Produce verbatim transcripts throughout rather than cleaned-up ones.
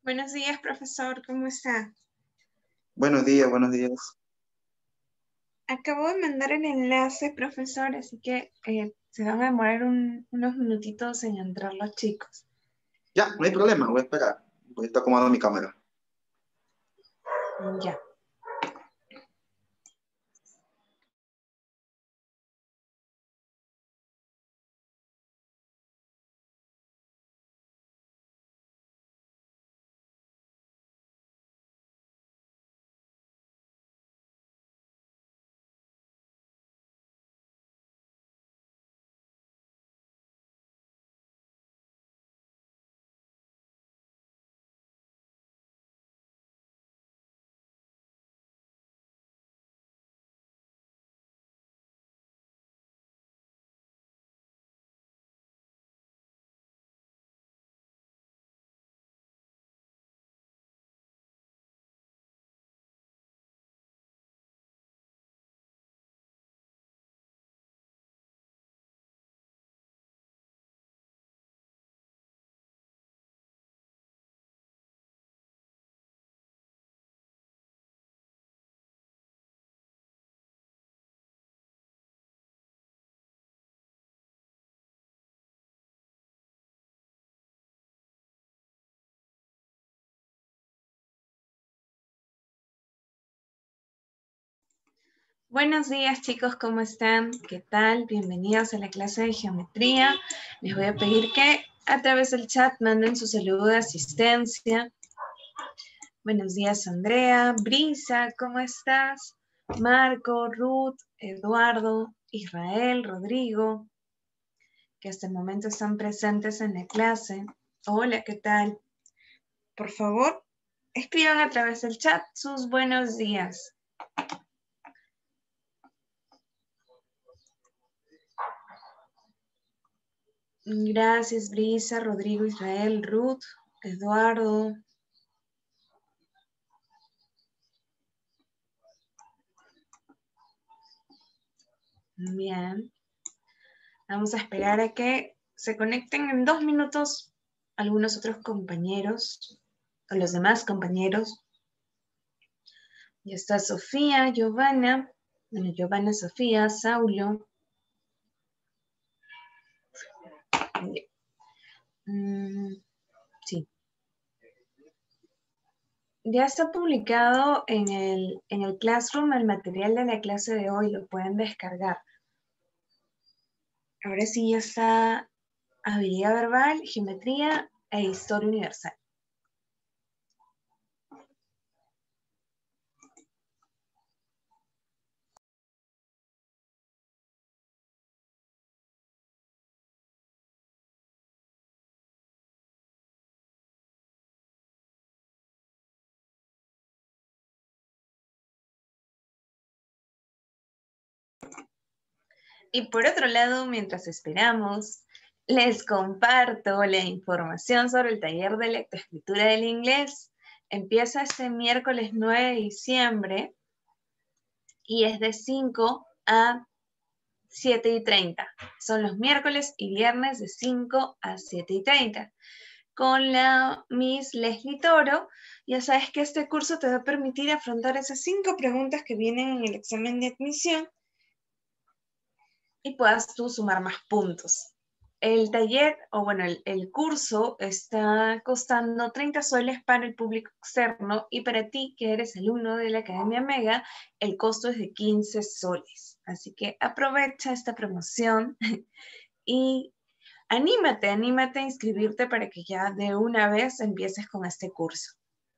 Buenos días, profesor, ¿cómo está? Buenos días, buenos días. Acabo de mandar el enlace, profesor, así que eh, se van a demorar un- unos minutitos en entrar los chicos. Ya, no hay problema, voy a esperar. Voy a estar acomodando mi cámara. Ya. Buenos días, chicos, ¿cómo están? ¿Qué tal? Bienvenidos a la clase de geometría. Les voy a pedir que a través del chat manden su saludo de asistencia. Buenos días, Andrea, Brisa, ¿cómo estás? Marco, Ruth, Eduardo, Israel, Rodrigo, que hasta el momento están presentes en la clase. Hola, ¿qué tal? Por favor, escriban a través del chat sus buenos días. Gracias, Brisa, Rodrigo, Israel, Ruth, Eduardo. Bien. Vamos a esperar a que se conecten en dos minutos algunos otros compañeros, o los demás compañeros. Ya está Sofía, Giovanna, bueno, Giovanna, Sofía, Saulo. Mm, sí. Ya está publicado en el, en el Classroom el material de la clase de hoy, lo pueden descargar. Ahora sí ya está habilidad verbal, geometría e historia universal. Y por otro lado, mientras esperamos, les comparto la información sobre el taller de lectoescritura del inglés. Empieza este miércoles nueve de diciembre y es de cinco a siete y treinta. Son los miércoles y viernes de cinco a siete y treinta. Con la Miss Leslie Toro, ya sabes que este curso te va a permitir afrontar esas cinco preguntas que vienen en el examen de admisión y puedas tú sumar más puntos. El taller, o bueno, el, el curso está costando treinta soles para el público externo y para ti, que eres alumno de la Academia Mega, el costo es de quince soles. Así que aprovecha esta promoción y anímate, anímate a inscribirte para que ya de una vez empieces con este curso.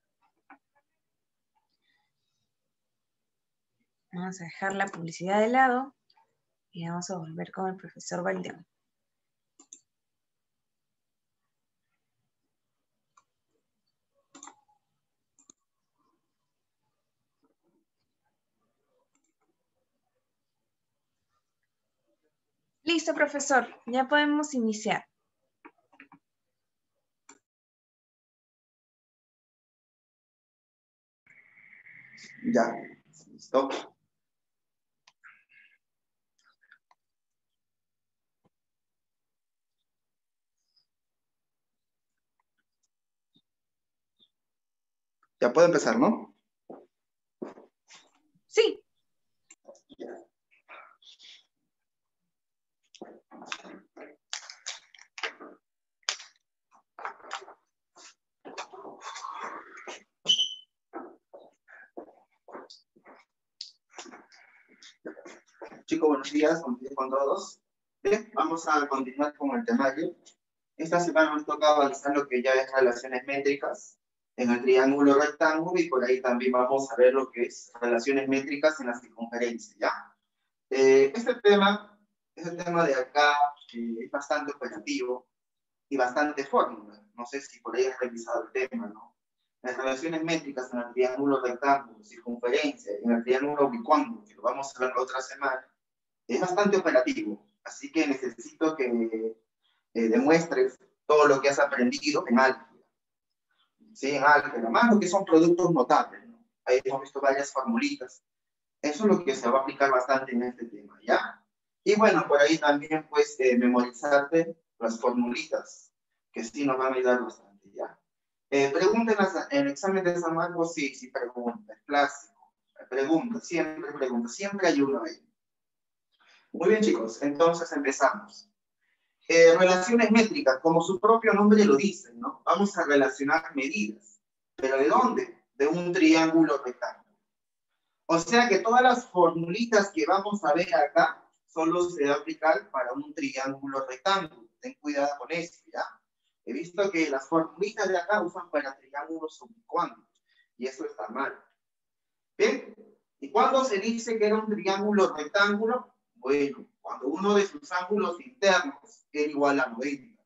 Vamos a dejar la publicidad de lado y vamos a volver con el profesor Valdeón. Listo, profesor, ya podemos iniciar. Ya, listo. Ya puedo empezar, ¿no? Sí. Chicos, buenos días, buenos días con todos. Bien, vamos a continuar con el temario. Esta semana nos toca avanzar lo que ya es relaciones métricas en el triángulo rectángulo y por ahí también vamos a ver lo que es relaciones métricas en la circunferencia, ¿ya? Eh, este tema, este tema de acá eh, es bastante operativo y bastante fórmula. No sé si por ahí has revisado el tema, ¿no? Las relaciones métricas en el triángulo rectángulo, circunferencia, en el triángulo bicuángulo, que lo vamos a ver la otra semana, es bastante operativo. Así que necesito que eh, demuestres todo lo que has aprendido en álgebra. Sí, en álgebra, más lo que son productos notables, ¿no? Ahí hemos visto varias formulitas. Eso es lo que se va a aplicar bastante en este tema, ¿ya? Y bueno, por ahí también, pues, eh, memorizarte las formulitas, que sí nos van a ayudar bastante, ¿ya? Eh, pregunten en el examen de San Marcos, sí, sí pregunta, es clásico. Pregunta, siempre pregunta, siempre hay uno ahí. Muy bien, chicos, entonces empezamos. Eh, relaciones métricas, como su propio nombre lo dice, ¿no? Vamos a relacionar medidas. ¿Pero de dónde? De un triángulo rectángulo. O sea que todas las formulitas que vamos a ver acá solo se va a aplicar para un triángulo rectángulo. Ten cuidado con eso, ¿ya? He visto que las formulitas de acá usan para triángulos subcuánticos. Y eso está mal. ¿Bien? ¿Y cuándo se dice que era un triángulo rectángulo? Bueno, cuando uno de sus ángulos internos era igual a noventa.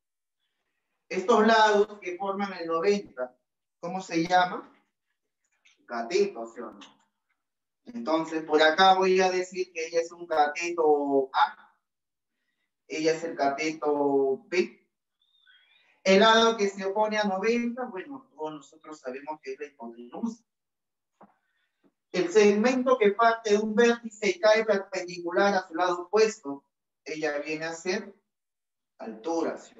Estos lados que forman el noventa, ¿cómo se llama? Cateto, ¿sí o no? Entonces, por acá voy a decir que ella es un cateto A. Ella es el cateto B. El lado que se opone a noventa, bueno, todos nosotros sabemos que es la hipotenusa. El segmento que parte de un vértice y cae perpendicular a su lado opuesto, ella viene a ser altura, ¿sí?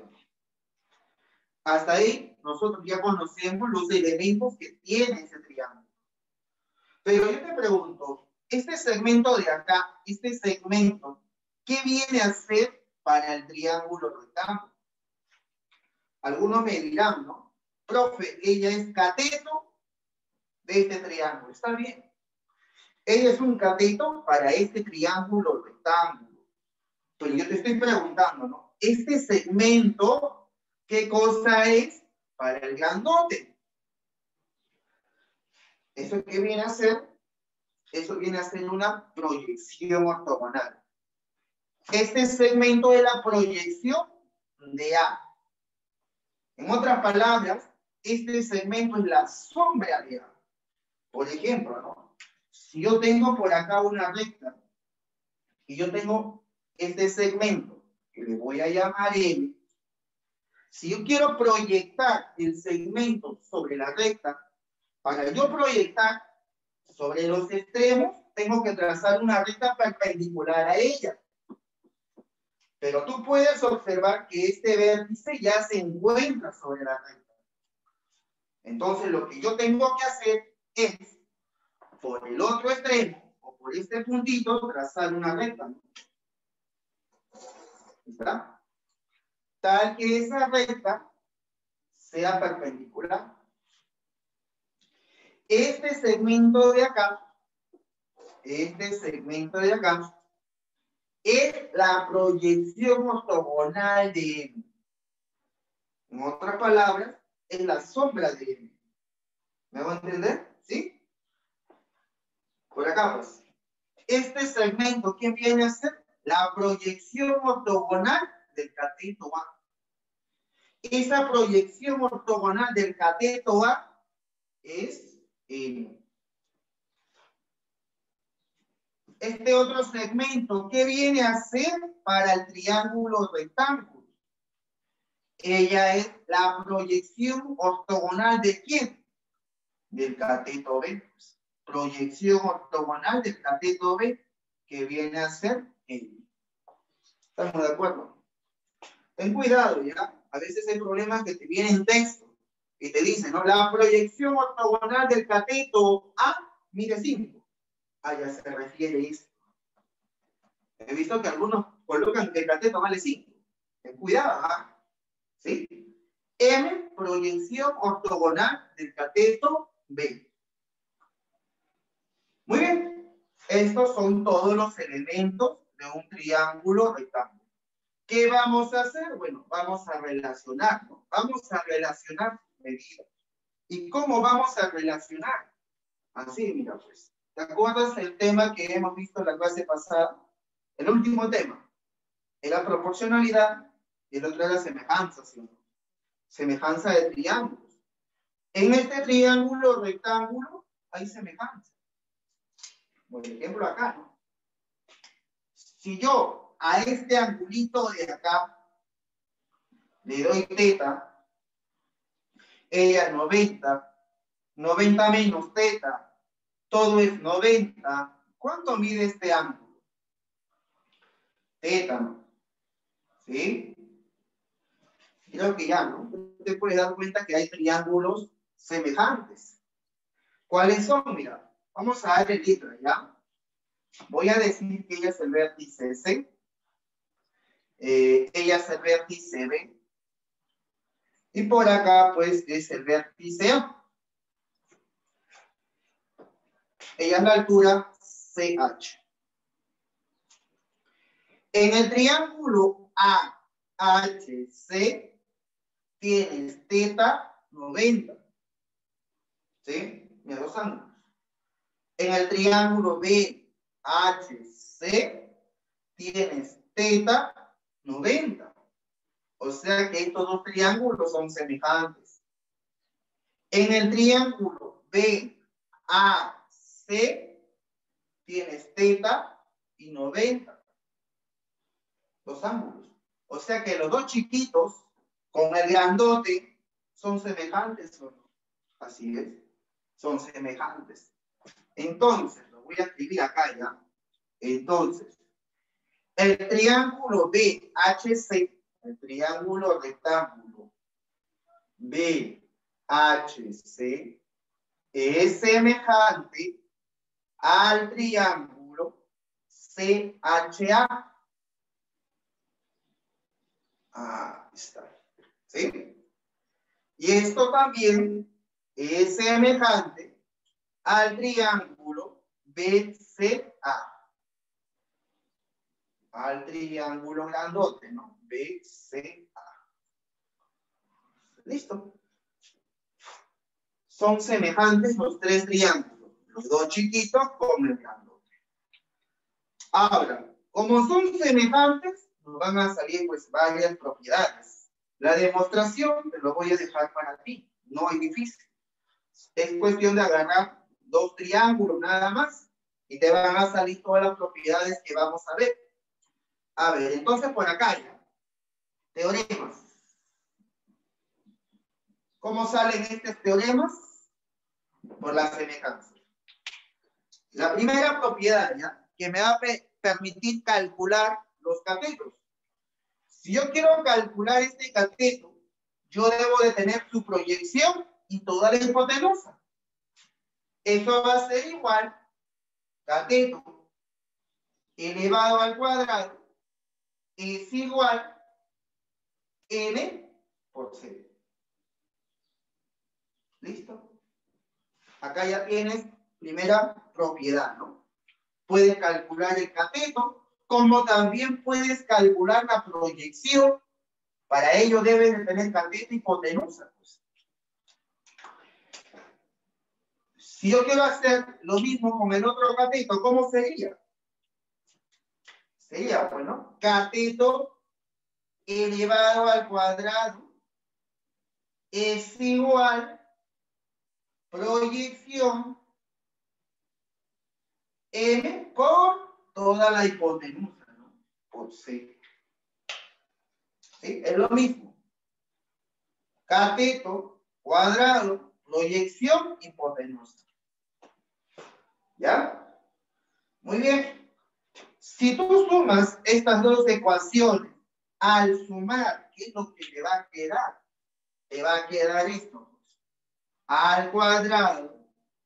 Hasta ahí, nosotros ya conocemos los elementos que tiene ese triángulo. Pero yo te pregunto, este segmento de acá, este segmento, ¿qué viene a ser para el triángulo rectángulo? Algunos me dirán, ¿no? Profe, ella es cateto de este triángulo. ¿Está bien? Ella es un cateto para este triángulo rectángulo. Pero yo te estoy preguntando, ¿no? Este segmento, ¿qué cosa es para el grandote? ¿Eso qué viene a ser? Eso viene a ser una proyección ortogonal. Este segmento es la proyección de A. En otras palabras, este segmento es la sombra de A. Por ejemplo, ¿no? Si yo tengo por acá una recta y yo tengo este segmento que le voy a llamar M, si yo quiero proyectar el segmento sobre la recta, para yo proyectar sobre los extremos, tengo que trazar una recta perpendicular a ella. Pero tú puedes observar que este vértice ya se encuentra sobre la recta. Entonces, lo que yo tengo que hacer es, por el otro extremo, o por este puntito, trazar una recta. ¿Está? Tal que esa recta sea perpendicular. Este segmento de acá, este segmento de acá, es la proyección ortogonal de M. En otras palabras, es la sombra de M. ¿Me van a entender? ¿Sí? Por acá, pues. Este segmento, ¿qué viene a ser? La proyección ortogonal del cateto A. Esa proyección ortogonal del cateto A es M. Este otro segmento, ¿qué viene a ser para el triángulo rectángulo? Ella es la proyección ortogonal ¿de quién? Del cateto B. Proyección ortogonal del cateto B, que viene a ser M. ¿Estamos de acuerdo? Ten cuidado, ¿ya? A veces hay problemas que te vienen en texto y te dice, ¿no? La proyección ortogonal del cateto A mide cinco. Ah, ya se refiere a esto. He visto que algunos colocan que el cateto vale cinco. Ten cuidado, ¿ah? ¿Sí? M, proyección ortogonal del cateto B. Muy bien. Estos son todos los elementos de un triángulo rectángulo. ¿Qué vamos a hacer? Bueno, vamos a relacionar, ¿no? Vamos a relacionar medidas. ¿Y cómo vamos a relacionar? Así, mira, pues. ¿Te acuerdas el tema que hemos visto en la clase pasada? El último tema. Era proporcionalidad y el otro era semejanza, ¿sí? Semejanza de triángulos. En este triángulo rectángulo hay semejanza. Por ejemplo, acá, ¿no? Si yo a este angulito de acá le doy teta, ella noventa, noventa menos teta, todo es noventa. ¿Cuánto mide este ángulo? Teta, ¿no? ¿Sí? Creo que ya, ¿no? Te puedes dar cuenta que hay triángulos semejantes. ¿Cuáles son? Mira, vamos a darle letra, ¿ya? Voy a decir que ella es el vértice C. Eh, ella es el vértice B. Y por acá, pues, es el vértice A. Ella es la altura C H. En el triángulo A H C tienes teta noventa. ¿Sí? Mira los ángulos. En el triángulo B H C tienes teta noventa. O sea que estos dos triángulos son semejantes. En el triángulo B A C tienes teta y noventa. Los ángulos. O sea que los dos chiquitos con el grandote son semejantes, ¿o no? Así es. Son semejantes. Entonces, lo voy a escribir acá ya. Entonces, el triángulo B H C, el triángulo rectángulo B H C, es semejante al triángulo C H A. Ah, está. ¿Sí? Y esto también es semejante al triángulo B C A. Al triángulo grandote, ¿no? B C A. ¿Listo? Son semejantes los tres triángulos. Los dos chiquitos con el grandote. Ahora, como son semejantes, nos van a salir pues varias propiedades. La demostración te lo voy a dejar para ti. No es difícil. Es cuestión de agarrar dos triángulos nada más y te van a salir todas las propiedades que vamos a ver. A ver, entonces por acá ya. Teoremas. ¿Cómo salen estos teoremas? Por la semejanza. La primera propiedad ya, que me va a permitir calcular los catetos. Si yo quiero calcular este cateto, yo debo de tener su proyección y toda la hipotenusa. Eso va a ser igual cateto elevado al cuadrado es igual n por c. ¿Listo? Acá ya tienes primera propiedad, ¿no? Puedes calcular el cateto, como también puedes calcular la proyección. Para ello debes de tener cateto y hipotenusa. Pues. Si yo quiero hacer lo mismo con el otro cateto, ¿cómo sería? Sería, bueno, cateto elevado al cuadrado es igual proyección m por toda la hipotenusa, ¿no? Por c. ¿Sí? Es lo mismo. Cateto, cuadrado, proyección, hipotenusa. ¿Ya? Muy bien. Si tú sumas estas dos ecuaciones, al sumar, ¿qué es lo que te va a quedar? Te va a quedar esto. al cuadrado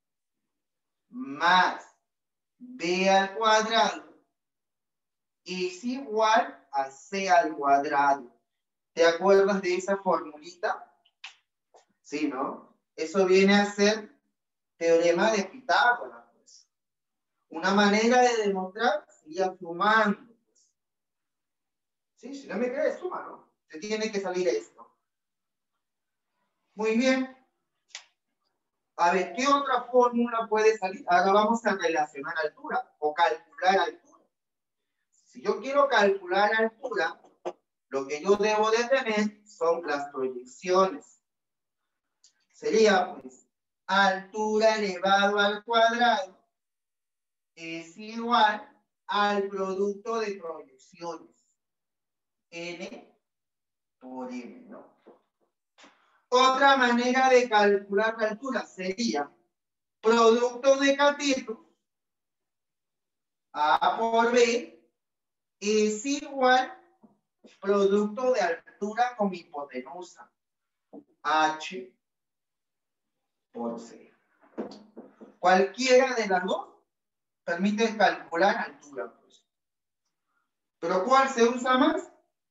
más b al cuadrado es igual a c al cuadrado. ¿Te acuerdas de esa formulita? Sí, ¿no? Eso viene a ser teorema de Pitágoras, pues. Una manera de demostrar sería sumando, pues. Sí, si no me crees, suma, ¿no? Te tiene que salir esto. Muy bien. A ver, ¿qué otra fórmula puede salir? Ahora vamos a relacionar altura o calcular altura. Si yo quiero calcular altura, lo que yo debo de tener son las proyecciones. Sería, pues, altura elevado al cuadrado es igual al producto de proyecciones. N por M, ¿no? Otra manera de calcular la altura sería producto de catetos A por B es igual producto de altura con hipotenusa H por C. Cualquiera de las dos permite calcular altura, pues. ¿Pero cuál se usa más?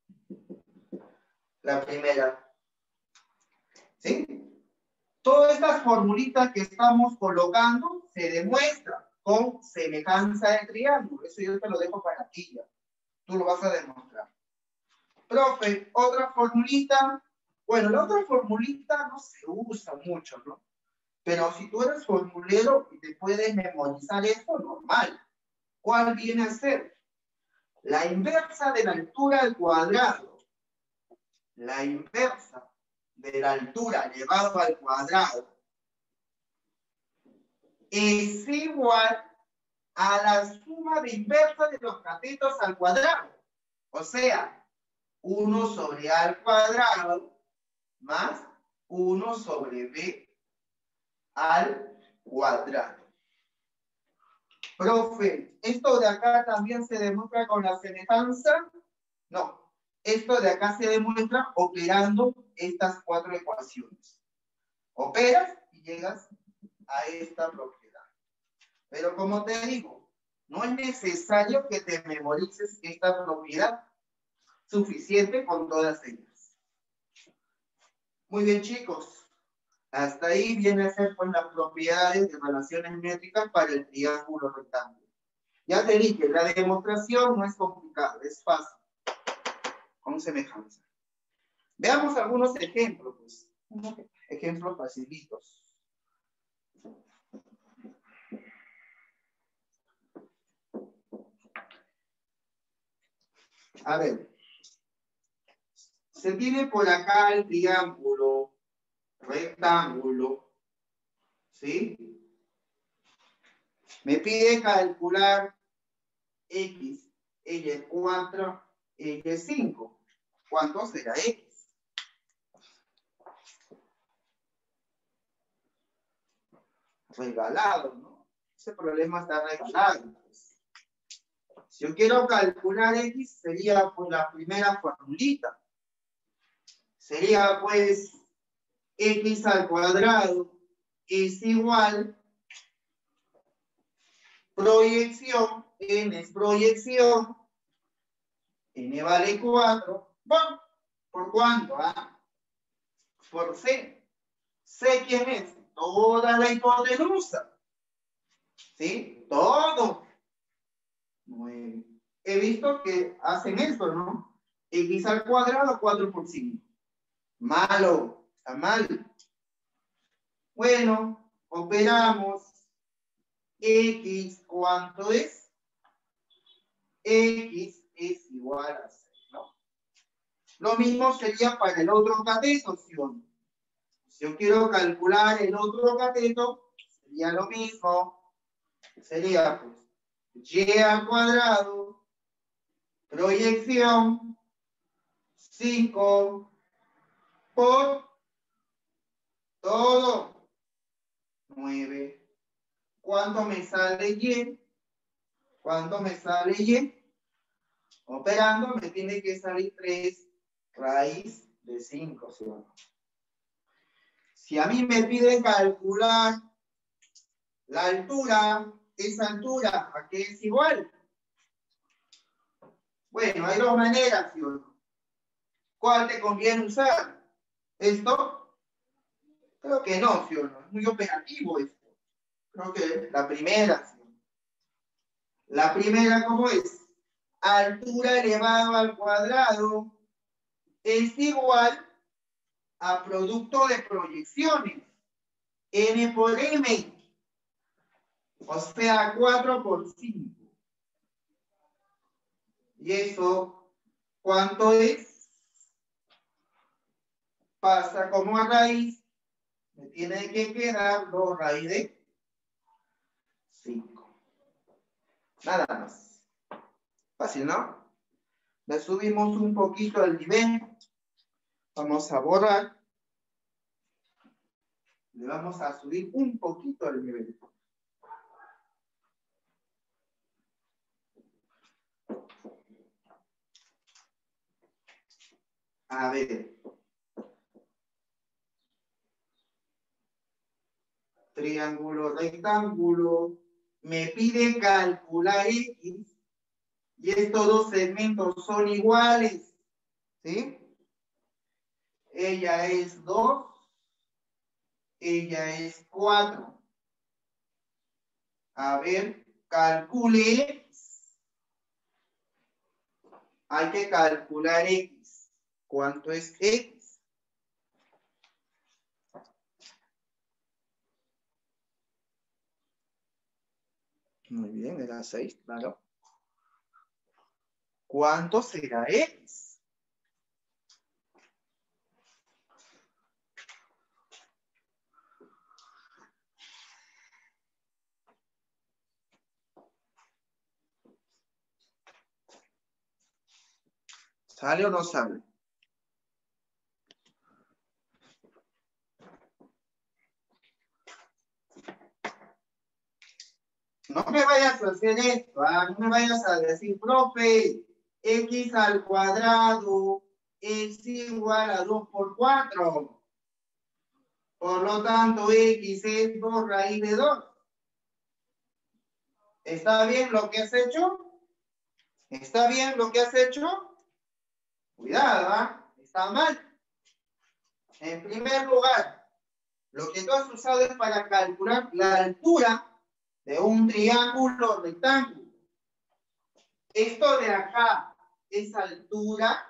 La primera. ¿Sí? Todas estas formulitas que estamos colocando se demuestran con semejanza de triángulo. Eso yo te lo dejo para ti ya. Tú lo vas a demostrar. Profe, otra formulita. Bueno, la otra formulita no se usa mucho, ¿no? Pero si tú eres formulero y te puedes memorizar esto, normal. ¿Cuál viene a ser? La inversa de la altura al cuadrado. La inversa de la altura elevado al cuadrado es igual a la suma de inversa de los catetos al cuadrado. O sea, uno sobre A al cuadrado más uno sobre B al cuadrado. Profe, ¿esto de acá también se demuestra con la semejanza? No. Esto de acá se demuestra operando estas cuatro ecuaciones. Operas y llegas a esta propiedad. Pero como te digo, no es necesario que te memorices esta propiedad. Suficiente con todas ellas. Muy bien, chicos. Hasta ahí viene a ser pues las propiedades de relaciones métricas para el triángulo rectángulo. Ya te dije, la demostración no es complicada, es fácil. Con semejanza. Veamos algunos ejemplos, pues. Ejemplos facilitos. A ver. Se tiene por acá el triángulo rectángulo, ¿sí? Me pide calcular X, Y cuatro, Y cinco. ¿Cuánto será X? Regalado, ¿no? Ese problema está regalado. Si yo quiero calcular X, sería pues la primera formulita. Sería pues X al cuadrado es igual proyección, N es proyección, N vale cuatro, bueno, ¿por cuánto? Ah? Por C. ¿C quién es? Toda la hipotenusa. ¿Sí? Todo. Muy bien. He visto que hacen esto, ¿no? X al cuadrado, cuatro por cinco. Malo, está mal. Bueno, operamos. X, ¿cuánto es? X es igual a seis, ¿no? Lo mismo sería para el otro cateto, ¿sí o no? Si yo quiero calcular el otro cateto, sería lo mismo. Sería, pues, Y al cuadrado, proyección, cinco por todo, nueve. ¿Cuánto me sale Y? ¿Cuánto me sale Y? Operando me tiene que salir tres raíz de cinco, ¿sí o no? Si a mí me piden calcular la altura, esa altura, ¿a qué es igual? Bueno, hay dos maneras, ¿sí o no? ¿Cuál te conviene usar? ¿Esto? Creo que no, ¿sí o no? Es muy operativo esto. Creo que la primera, ¿sí? La primera, ¿cómo es? Altura elevado al cuadrado es igual a producto de proyecciones. M por M. O sea, cuatro por cinco. ¿Y eso cuánto es? Pasa como a raíz. Me tiene que quedar dos raíz de cinco. Nada más. Fácil, ¿no? Le subimos un poquito el nivel. Vamos a borrar. Le vamos a subir un poquito el nivel. A ver. Triángulo, rectángulo. Me pide calcular X. Y estos dos segmentos son iguales. ¿Sí? Ella es dos. Ella es cuatro. A ver, calcule X. Hay que calcular X. ¿Cuánto es X? Muy bien, era seis, claro. ¿Cuánto será X? ¿Sale o no sale? No me vayas a hacer esto, ¿ah? No me vayas a decir, profe, X al cuadrado es igual a dos por cuatro. Por lo tanto, X es dos raíz de dos. ¿Está bien lo que has hecho? ¿Está bien lo que has hecho? Cuidado, ¿ah? Está mal. En primer lugar, lo que tú has usado es para calcular la altura de un triángulo rectángulo. Esto de acá es altura.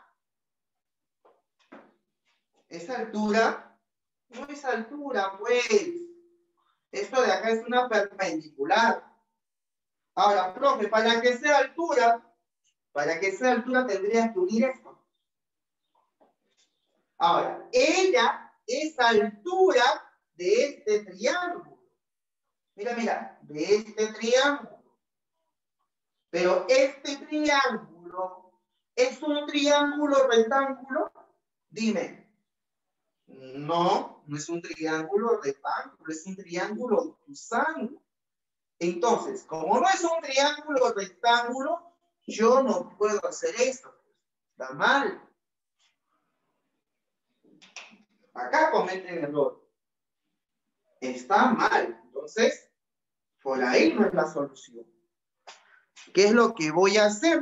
¿Es altura? No es altura, pues. Esto de acá es una perpendicular. Ahora, profe, para que sea altura, para que sea altura tendrías que unir esto. Ahora, ella es altura de este triángulo. Mira, mira, de este triángulo. Pero este triángulo es un triángulo rectángulo. Dime. No, no es un triángulo rectángulo, es un triángulo obtusángulo. Entonces, como no es un triángulo rectángulo, yo no puedo hacer esto. Está mal. Acá cometen error. Está mal. Entonces, por ahí no es la solución. ¿Qué es lo que voy a hacer?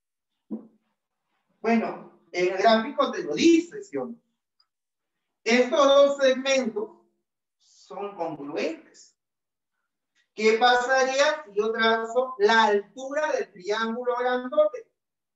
Bueno, el gráfico te lo dice, ¿sí o no? Estos dos segmentos son congruentes. ¿Qué pasaría si yo trazo la altura del triángulo grandote?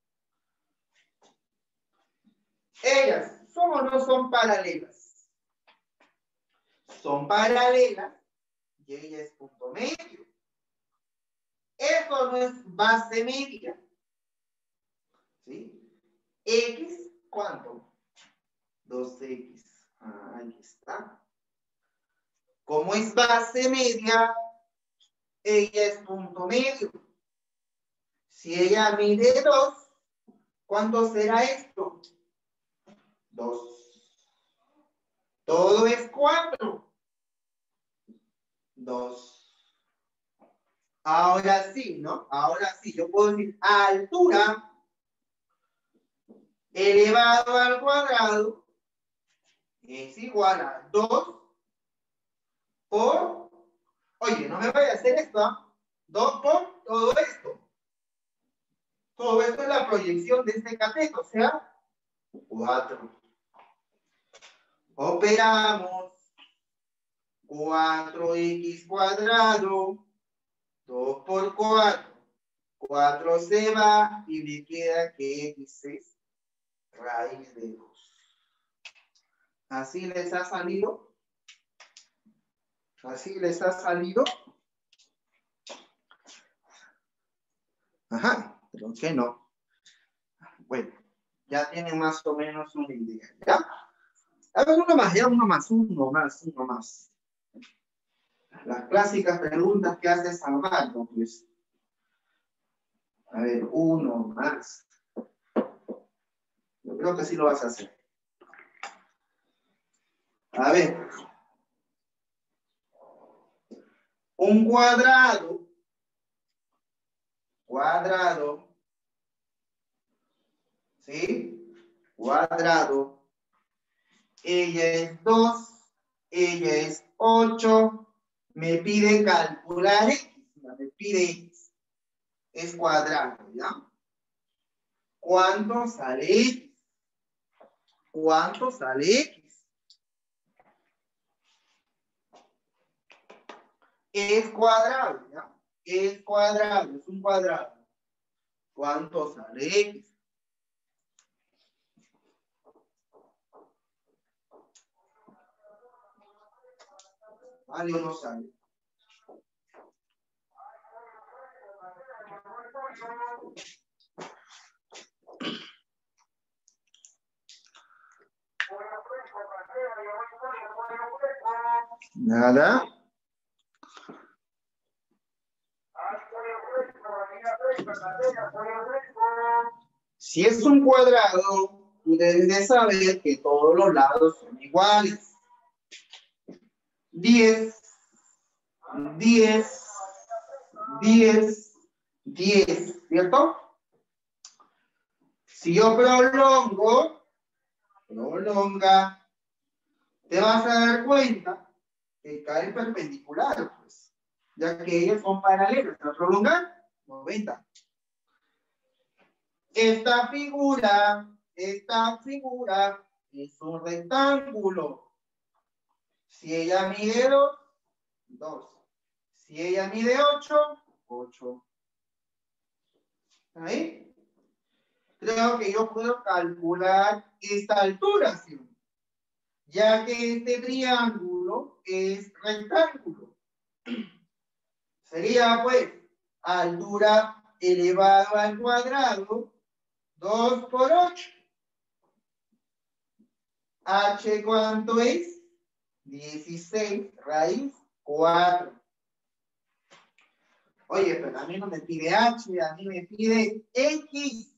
Ellas, ¿son o no son paralelas? Son paralelas y ella es punto medio. Eso no es base media. ¿Sí? X, ¿cuánto? dos equis. Ah, ahí está. Como es base media, ella es punto medio. Si ella mide dos, ¿cuánto será esto? dos. Todo es cuatro. dos. Ahora sí, ¿no? Ahora sí, yo puedo decir altura elevado al cuadrado es igual a dos Oye, no me vaya a hacer esto, ¿eh? dos por todo esto. Todo esto es la proyección de este cateto, o sea, cuatro. Operamos. cuatro equis cuadrado, dos por cuatro. cuatro se va y me queda que x es raíz de dos. ¿Así les ha salido? ¿Así les ha salido? Ajá, pero que no. Bueno, ya tienen más o menos una idea, ¿ya? A ver, uno más, ya uno más, uno más, uno más. Las clásicas preguntas que hace Salvador, pues. A ver, uno más. Yo creo que sí lo vas a hacer. A ver. Un cuadrado. Cuadrado. ¿Sí? Cuadrado. Ella es dos. Ella es ocho. Me pide calcular X. Me pide X. Es cuadrado, ¿ya? ¿Cuánto sale X? ¿Cuánto sale X? Es cuadrado, ¿ya? Es cuadrado, es un cuadrado. ¿Cuánto sale X? ¿Vale o no sale? Nada. Si es un cuadrado, tú debes de saber que todos los lados son iguales. diez, diez, diez, diez, ¿cierto? Si yo prolongo, prolonga, te vas a dar cuenta que cae perpendicular, pues, ya que ellos son paralelos. ¿Para prolongar? noventa. Esta figura, esta figura es un rectángulo. Si ella mide dos, dos. Si ella mide ocho, ocho. ¿Ahí? Creo que yo puedo calcular esta altura, ¿sí? Ya que este triángulo es rectángulo. Sería, pues, altura elevado al cuadrado, dos por ocho. H, ¿cuánto es? dieciséis raíz cuatro. Oye, pero a mí no me pide H, a mí me pide X.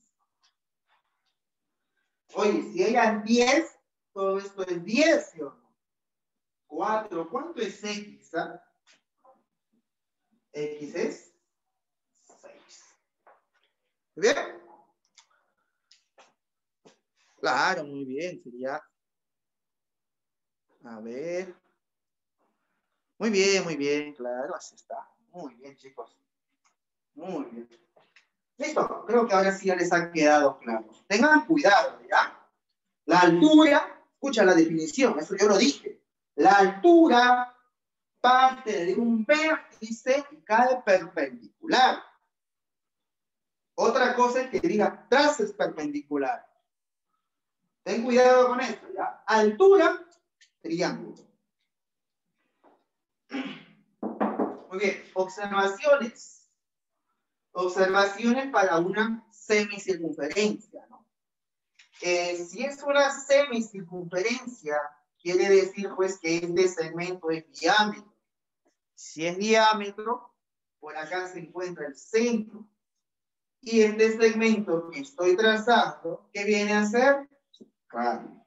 Oye, si ella es diez, todo esto es diez, ¿sí o no? cuatro, ¿cuánto es X? ¿Ah? X es seis. ¿Bien? Claro, muy bien, sería... A ver... Muy bien, muy bien, claro, así está. Muy bien, chicos. Muy bien. Listo, creo que ahora sí ya les ha quedado claro. Tengan cuidado, ¿ya? La altura, escucha la definición, eso yo lo dije. La altura parte de un vértice y cae perpendicular. Otra cosa es que diga traces perpendicular. Ten cuidado con esto, ¿ya? Altura, triángulo. Muy bien, observaciones. Observaciones para una semicircunferencia, ¿no? Eh, si es una semicircunferencia, quiere decir pues que este segmento es diámetro. Si es diámetro, por acá se encuentra el centro. Y este segmento que estoy trazando, ¿qué viene a ser? Radio.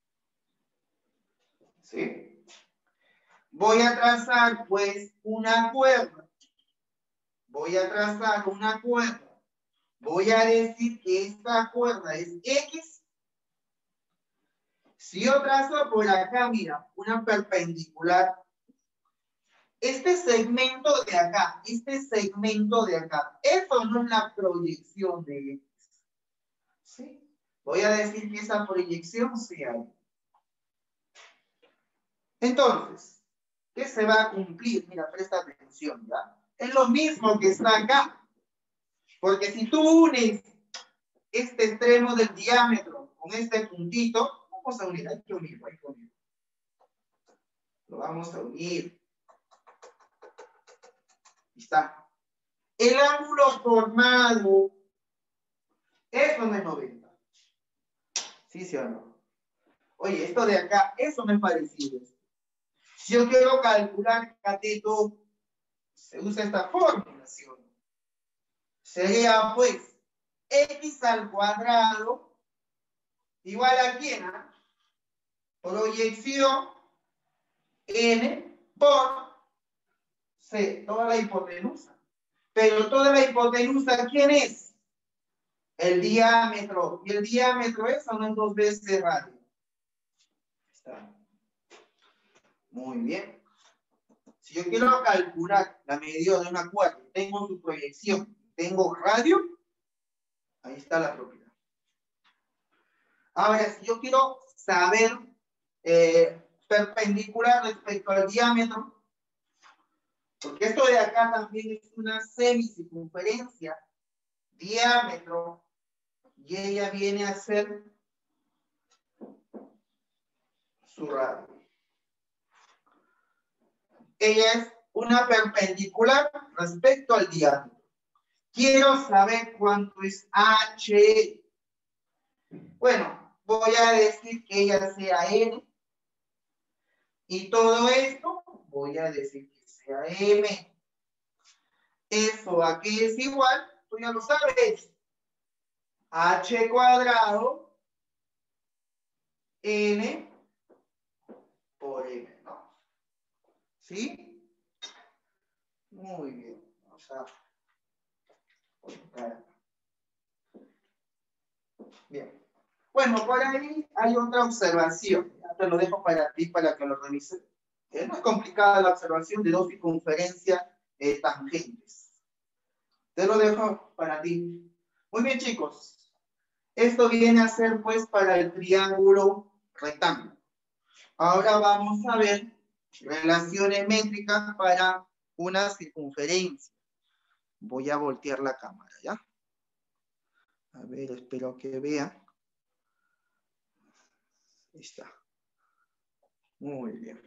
¿Sí? Voy a trazar pues una cuerda. Voy a trazar una cuerda. Voy a decir que esta cuerda es X. Si yo trazo por acá, mira, una perpendicular, Este segmento de acá, este segmento de acá, eso no es la proyección de X. ¿Sí? Voy a decir que esa proyección sí hay. Entonces, ¿qué se va a cumplir? Mira, presta atención, ¿ya? Es lo mismo que está acá. Porque si tú unes este extremo del diámetro con este puntito, vamos a unir, hay que unirlo, hay que unirlo. Lo vamos a unir. Ahí está. El ángulo formado es uno de noventa. ¿Sí, sí o no? Oye, esto de acá, eso me es parecido. Si yo quiero calcular cateto, se usa esta formulación. Sería, pues, x al cuadrado igual a quién, ¿ah? Proyección n por c, toda la hipotenusa. Pero toda la hipotenusa, ¿quién es? El diámetro. Y el diámetro es unas dos veces radio. Está. Muy bien. Si yo quiero calcular la medida de una cuerda, tengo su proyección, tengo radio, ahí está la propiedad. Ahora, si yo quiero saber eh, perpendicular respecto al diámetro, porque esto de acá también es una semicircunferencia, diámetro, y ella viene a ser su radio. Ella es una perpendicular respecto al diámetro. Quiero saber cuánto es H. Bueno, voy a decir que ella sea N. Y todo esto voy a decir que sea M. Eso aquí es igual, tú ya lo sabes. H cuadrado N por M, ¿no? ¿Sí? Muy bien. Vamos a colocar. Bien. Bueno, por ahí hay otra observación. Ya te lo dejo para ti, para que lo revises. Es muy complicada la observación de dos circunferencias eh, tangentes. Te lo dejo para ti. Muy bien, chicos. Esto viene a ser, pues, para el triángulo rectángulo. Ahora vamos a ver relaciones métricas para una circunferencia. Voy a voltear la cámara, ¿ya? A ver, espero que vean. Ahí está. Muy bien.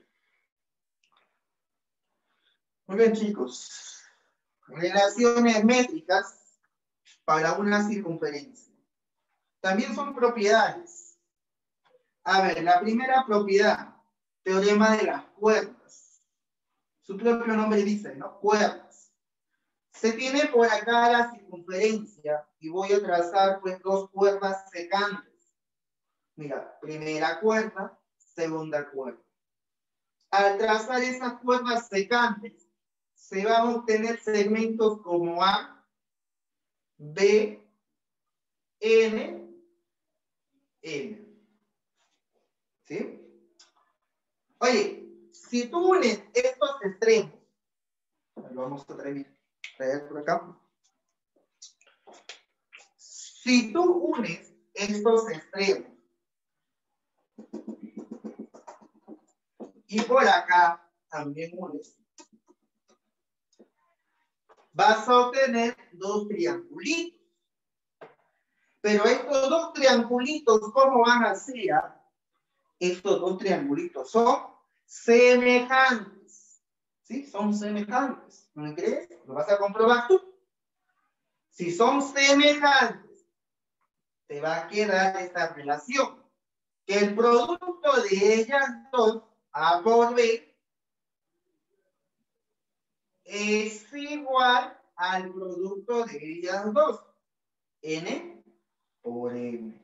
Muy bien, chicos. Relaciones métricas para una circunferencia. También son propiedades. A ver, la primera propiedad, teorema de las cuerdas. Su propio nombre dice, ¿no? Cuerdas. Se tiene por acá la circunferencia y voy a trazar pues dos cuerdas secantes. Mira, primera cuerda, segunda cuerda. Al trazar esas cuerdas secantes, se van a obtener segmentos como A, B, N, N. ¿Sí? Oye, si tú unes estos extremos, lo vamos a traer, traer por acá. Si tú unes estos extremos y por acá también unes, vas a obtener dos triangulitos. Pero estos dos triangulitos, ¿cómo van a ser? Estos dos triangulitos son semejantes. ¿Sí? Son semejantes. ¿No me crees? ¿Lo vas a comprobar tú? Si son semejantes, te va a quedar esta relación. Que el producto de ellas dos, A por B, es igual al producto de ellas dos, N por M.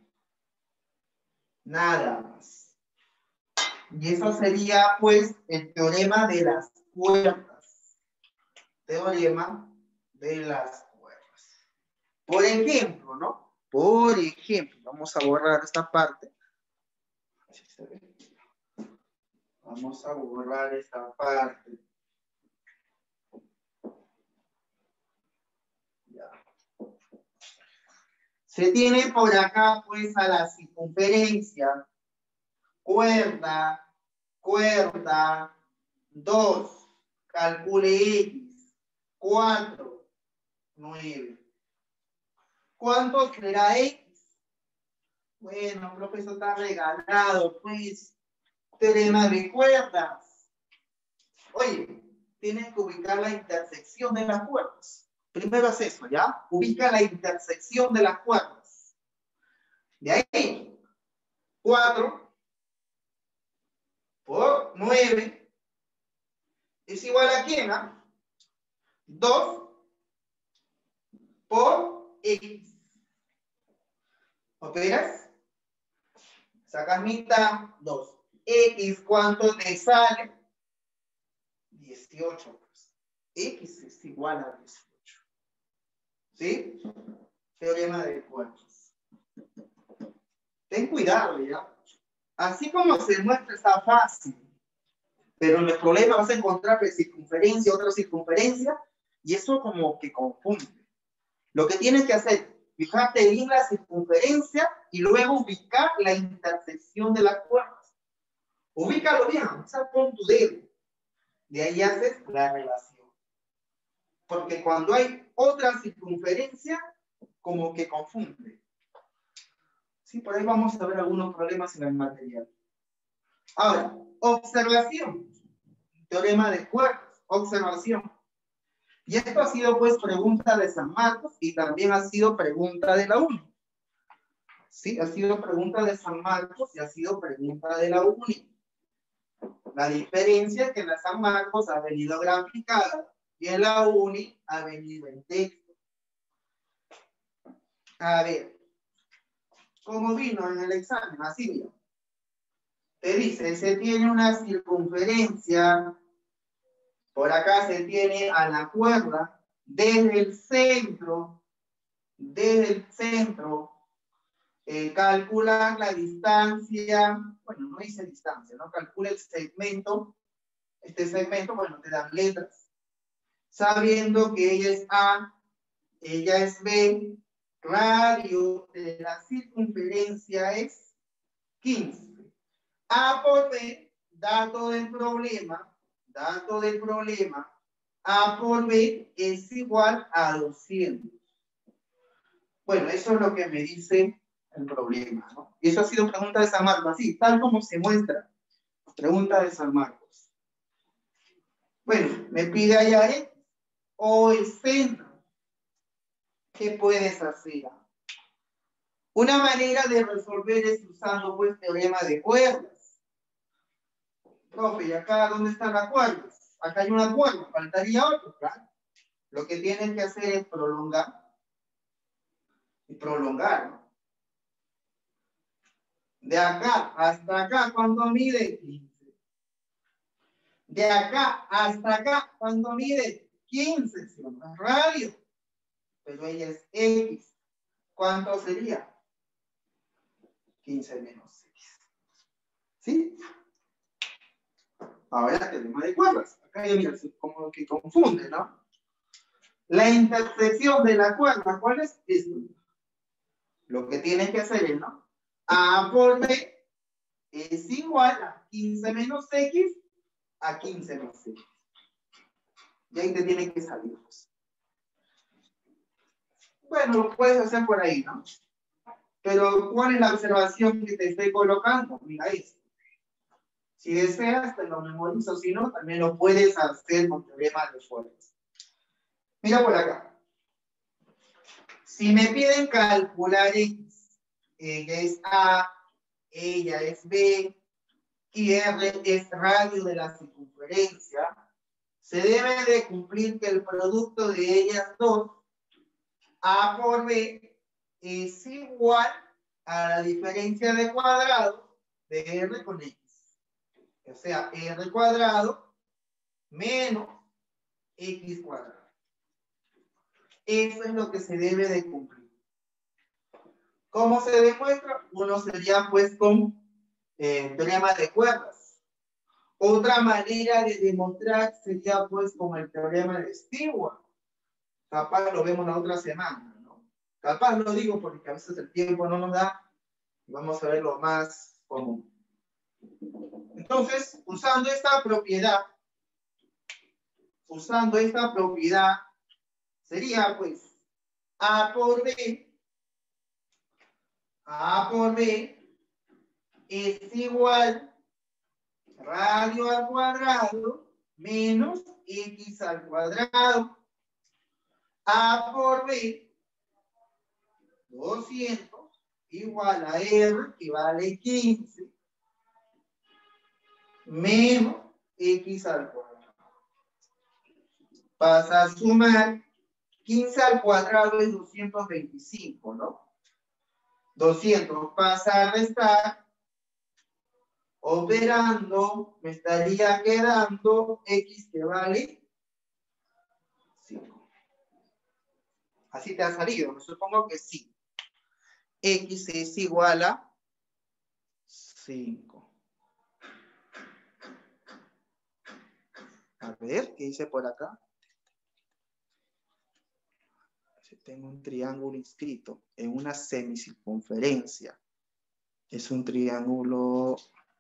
Nada más. Y eso sería, pues, el teorema de las cuerdas. Teorema de las cuerdas. Por ejemplo, ¿no? Por ejemplo, vamos a borrar esta parte. Vamos a borrar esta parte. Se tiene por acá, pues, a la circunferencia, cuerda, cuerda, dos, calcule X, cuatro, nueve. ¿Cuánto será X? Bueno, profesor, está regalado, pues, teorema de cuerdas. Oye, tienes que ubicar la intersección de las cuerdas. Primero haz eso, ¿ya? Ubica la intersección de las cuerdas. De ahí, cuatro por nueve es igual a ¿quién? ¿Ah? dos por X. ¿Operas? Sacas mitad, dos. X, ¿cuánto te sale? dieciocho. Pues. X es igual a dieciocho. ¿Sí? Teorema de cuerdas. Ten cuidado, ¿ya? Así como se muestra, está fácil. Pero en el problema vas a encontrar de circunferencia, otra circunferencia, y eso como que confunde. Lo que tienes que hacer, fijarte en la circunferencia y luego ubicar la intersección de las cuerdas. Ubícalo bien, o sea, con tu dedo. De ahí haces la relación. Porque cuando hay otra circunferencia, como que confunde. Sí, por ahí vamos a ver algunos problemas en el material. Ahora, observación. Teorema de cuerdas, observación. Y esto ha sido pues pregunta de San Marcos y también ha sido pregunta de la UNI. Sí, ha sido pregunta de San Marcos y ha sido pregunta de la UNI. La diferencia es que en la San Marcos ha venido graficada y en la UNI ha venido en texto. A ver, ¿cómo vino en el examen? Así vino. Te dice, se tiene una circunferencia, por acá se tiene a la cuerda, desde el centro, desde el centro, eh, calcular la distancia, bueno, no dice distancia, ¿no? Calcula el segmento, este segmento, bueno, te dan letras, sabiendo que ella es A, ella es B, radio de la circunferencia es quince. A por B, dato del problema, dato del problema, A por B es igual a doscientos. Bueno, eso es lo que me dice el problema, ¿no? Y eso ha sido pregunta de San Marcos, así, tal como se muestra. Pregunta de San Marcos. Bueno, me pide allá X o el centro. ¿Qué puedes hacer? Una manera de resolver es usando pues teorema de cuerdas. Profe, ¿y acá dónde están las cuerdas? Acá hay una cuerda, faltaría otra, ¿claro? Lo que tienen que hacer es prolongar. Y prolongar, ¿no? De acá hasta acá, ¿cuánto mide? quince. De acá hasta acá, ¿cuánto mide? quince, si no es radio. Pero ella es X. ¿Cuánto sería? quince menos X. ¿Sí? Ahora teorema de cuerdas. Acá ya mira, como que confunde, ¿no? La intersección de la cuerda, ¿cuál es? Esto. Lo que tienes que hacer es, ¿no? A por B es igual a quince menos X a quince menos X. Y ahí te tiene que salir. Bueno, lo puedes hacer por ahí, ¿no? Pero, ¿cuál es la observación que te estoy colocando? Mira esto. Si deseas, te lo memorizo. Si no, también lo puedes hacer con teorema de fuerzas. Mira por acá. Si me piden calcular X, ella es A, ella es B, y R es radio de la circunferencia, se debe de cumplir que el producto de ellas dos, A por B, es igual a la diferencia de cuadrado de R con X. O sea, R cuadrado menos X cuadrado. Eso es lo que se debe de cumplir. ¿Cómo se demuestra? Uno sería pues con eh, teorema de cuerdas. Otra manera de demostrar sería pues con el teorema de Stewart. Capaz lo vemos la otra semana, ¿no? Capaz lo digo porque a veces el tiempo no nos da. Vamos a ver lo más común. Entonces, usando esta propiedad, usando esta propiedad, sería pues A por B, A por B es igual a radio al cuadrado menos X al cuadrado. A por B, doscientos, igual a R, que vale quince, menos X al cuadrado. Pasa a sumar, quince al cuadrado es doscientos veinticinco, ¿no? doscientos pasa a restar, operando, me estaría quedando X que vale cinco. Así te ha salido, me supongo que sí. X es igual a cinco. A ver, ¿qué dice por acá? Tengo un triángulo inscrito en una semicircunferencia. Es un triángulo...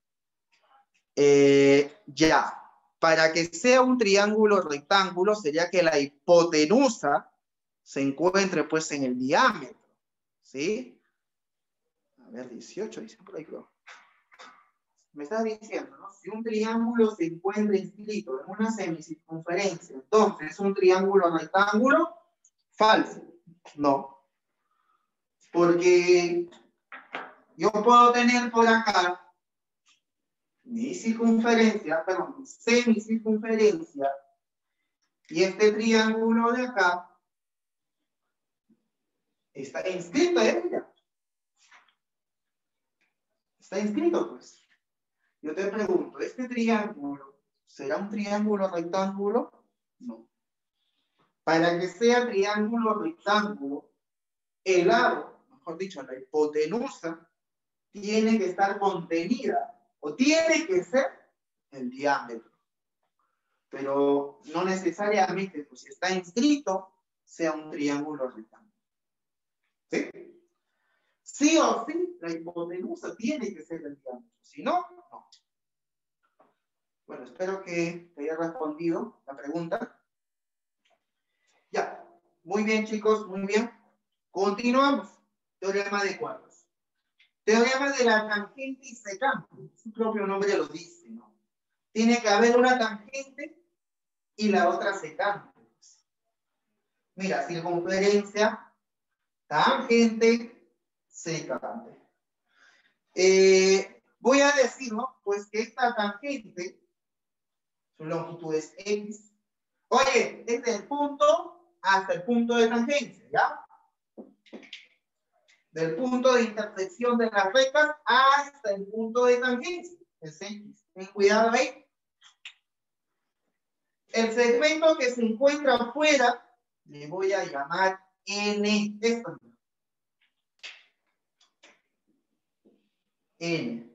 Eh, ya. Para que sea un triángulo rectángulo, sería que la hipotenusa se encuentre pues en el diámetro. ¿Sí? A ver, dieciocho, dice por ahí, creo. Me estás diciendo, ¿no? Si un triángulo se encuentra inscrito en una semicircunferencia, entonces es un triángulo rectángulo, falso. No. Porque yo puedo tener por acá mi circunferencia, perdón, mi semicircunferencia, y este triángulo de acá está inscrito en ella. Está inscrito, pues. Yo te pregunto, ¿este triángulo será un triángulo rectángulo? No. Para que sea triángulo rectángulo, el lado, mejor dicho, la hipotenusa, tiene que estar contenida, o tiene que ser el diámetro. Pero no necesariamente, pues si está inscrito, sea un triángulo rectángulo. ¿Sí? Sí o sí, la hipotenusa tiene que ser el diámetro. Si no, no. Bueno, espero que te haya respondido la pregunta. Ya. Muy bien, chicos, muy bien. Continuamos. Teorema de cuadros. Teorema de la tangente y secante. Su propio nombre lo dice, ¿no? Tiene que haber una tangente y la otra secante. Mira, circunferencia, tangente, secante. Eh, voy a decir, ¿no? Pues que esta tangente, su longitud es X. Oye, desde el punto hasta el punto de tangencia, ¿ya? Del punto de intersección de las rectas hasta el punto de tangencia, es X. Ten cuidado ahí. El segmento que se encuentra afuera, le voy a llamar N. Esto. N.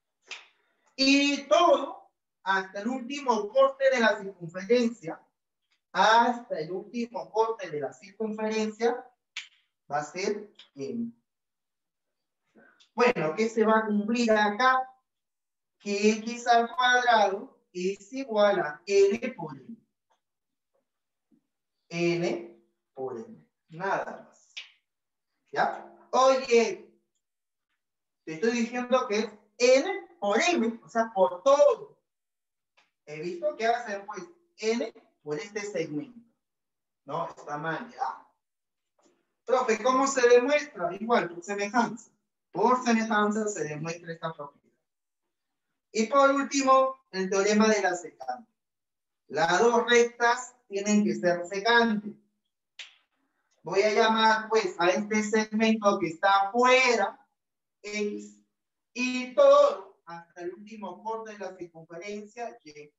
Y todo, hasta el último corte de la circunferencia, hasta el último corte de la circunferencia, va a ser N. Bueno, ¿qué se va a cumplir acá? Que X al cuadrado es igual a N por N. N por N. Nada más. ¿Ya? Oye, te estoy diciendo que es N por M, o sea, por todo. He visto que hacen pues N por este segmento. No, está mal, ¿ya? Profe, ¿cómo se demuestra? Igual, por semejanza. Por semejanza se demuestra esta propiedad. Y por último, el teorema de la secante. Las dos rectas tienen que ser secantes. Voy a llamar pues a este segmento que está afuera X y todo hasta el último corte de la circunferencia Y.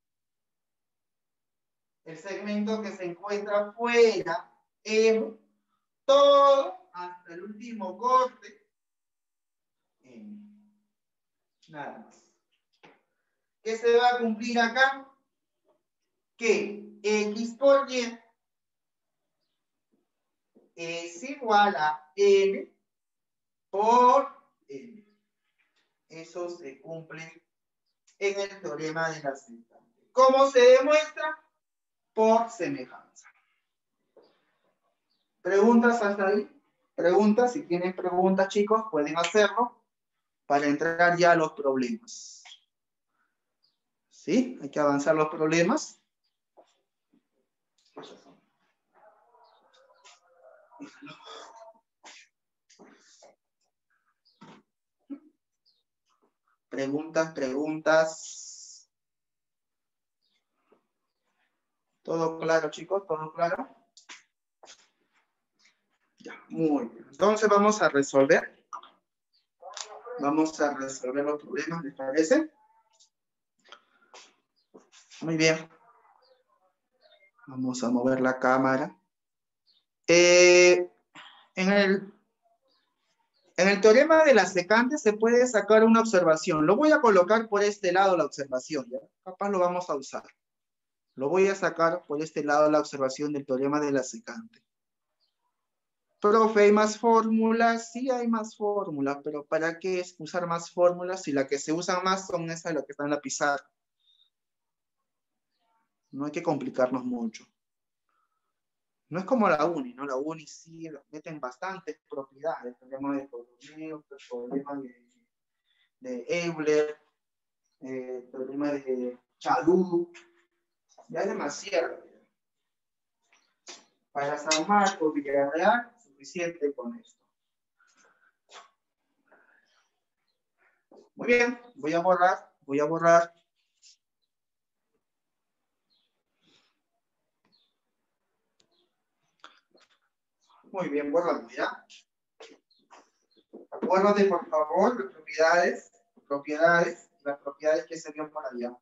El segmento que se encuentra afuera M, todo hasta el último corte M. Nada más. ¿Qué se va a cumplir acá? Que X por Y es igual a N por N. Eso se cumple en el teorema de la secante. ¿Cómo se demuestra? Por semejanza. ¿Preguntas hasta ahí? Preguntas, si tienen preguntas, chicos, pueden hacerlo para entrar ya a los problemas. ¿Sí? Hay que avanzar los problemas. Preguntas, preguntas. ¿Todo claro, chicos? ¿Todo claro? Ya, muy bien. Entonces vamos a resolver. Vamos a resolver los problemas, ¿les parece? Muy bien. Vamos a mover la cámara. Eh, en, el, en el teorema de la secante se puede sacar una observación. Lo voy a colocar por este lado la observación, ¿ya? Capaz lo vamos a usar. Lo voy a sacar por este lado la observación del teorema de la secante. Profe, ¿hay más fórmulas? Sí, hay más fórmulas, pero ¿para qué usar más fórmulas si las que se usan más son esas las que están en la pizarra? No hay que complicarnos mucho. No es como la uni, ¿no? La uni sí meten bastantes propiedades. Tenemos de Ptolomeo, problema de, de Euler, eh, problema de Chadú. Ya es demasiado. Para San Marcos, Villarreal, suficiente con esto. Muy bien, voy a borrar, voy a borrar. Muy bien, borrando ya. Acuérdate, por favor, las propiedades, propiedades, las propiedades que se vieron por allá.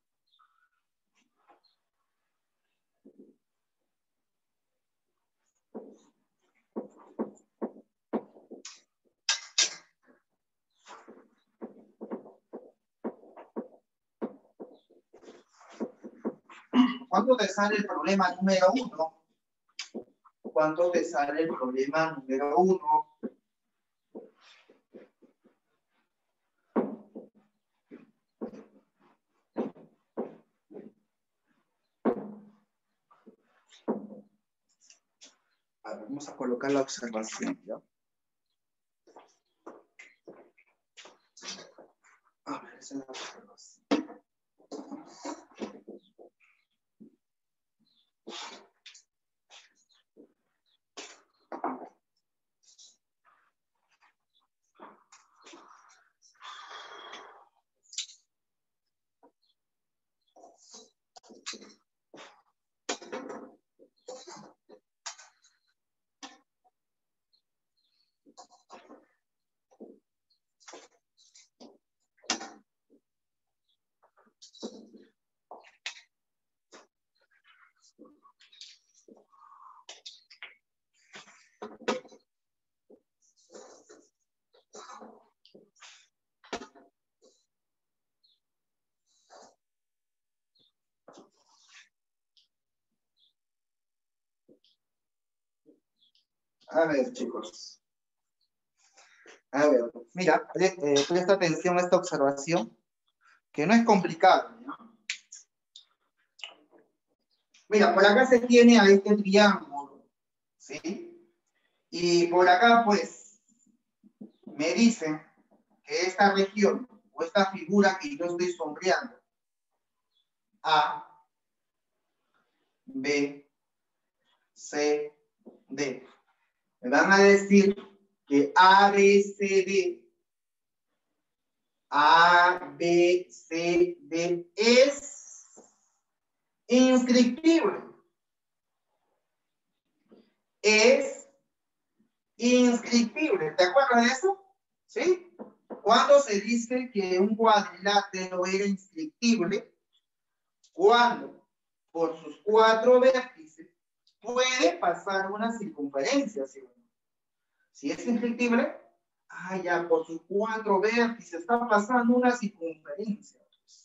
¿Cuánto te sale el problema número uno? ¿Cuánto te sale el problema número uno? A ver, vamos a colocar la observación, ¿ya? A ver, esa es la observación. A ver, chicos. A ver, mira, pre eh, presta atención a esta observación, que no es complicada, ¿no? Mira, por acá se tiene a este triángulo, ¿sí? Y por acá, pues, me dicen que esta región, o esta figura que yo estoy sombreando, A, B, C, D. Me van a decir que A, B, C, D, A, B, C, D es inscriptible. Es inscriptible. ¿Te acuerdas de eso? ¿Sí? ¿Cuándo se dice que un cuadrilátero era inscriptible? Cuando por sus cuatro vértices puede pasar una circunferencia, ¿sí? Si es inscriptible, ah, ya, por sus cuatro vértices está pasando una circunferencia.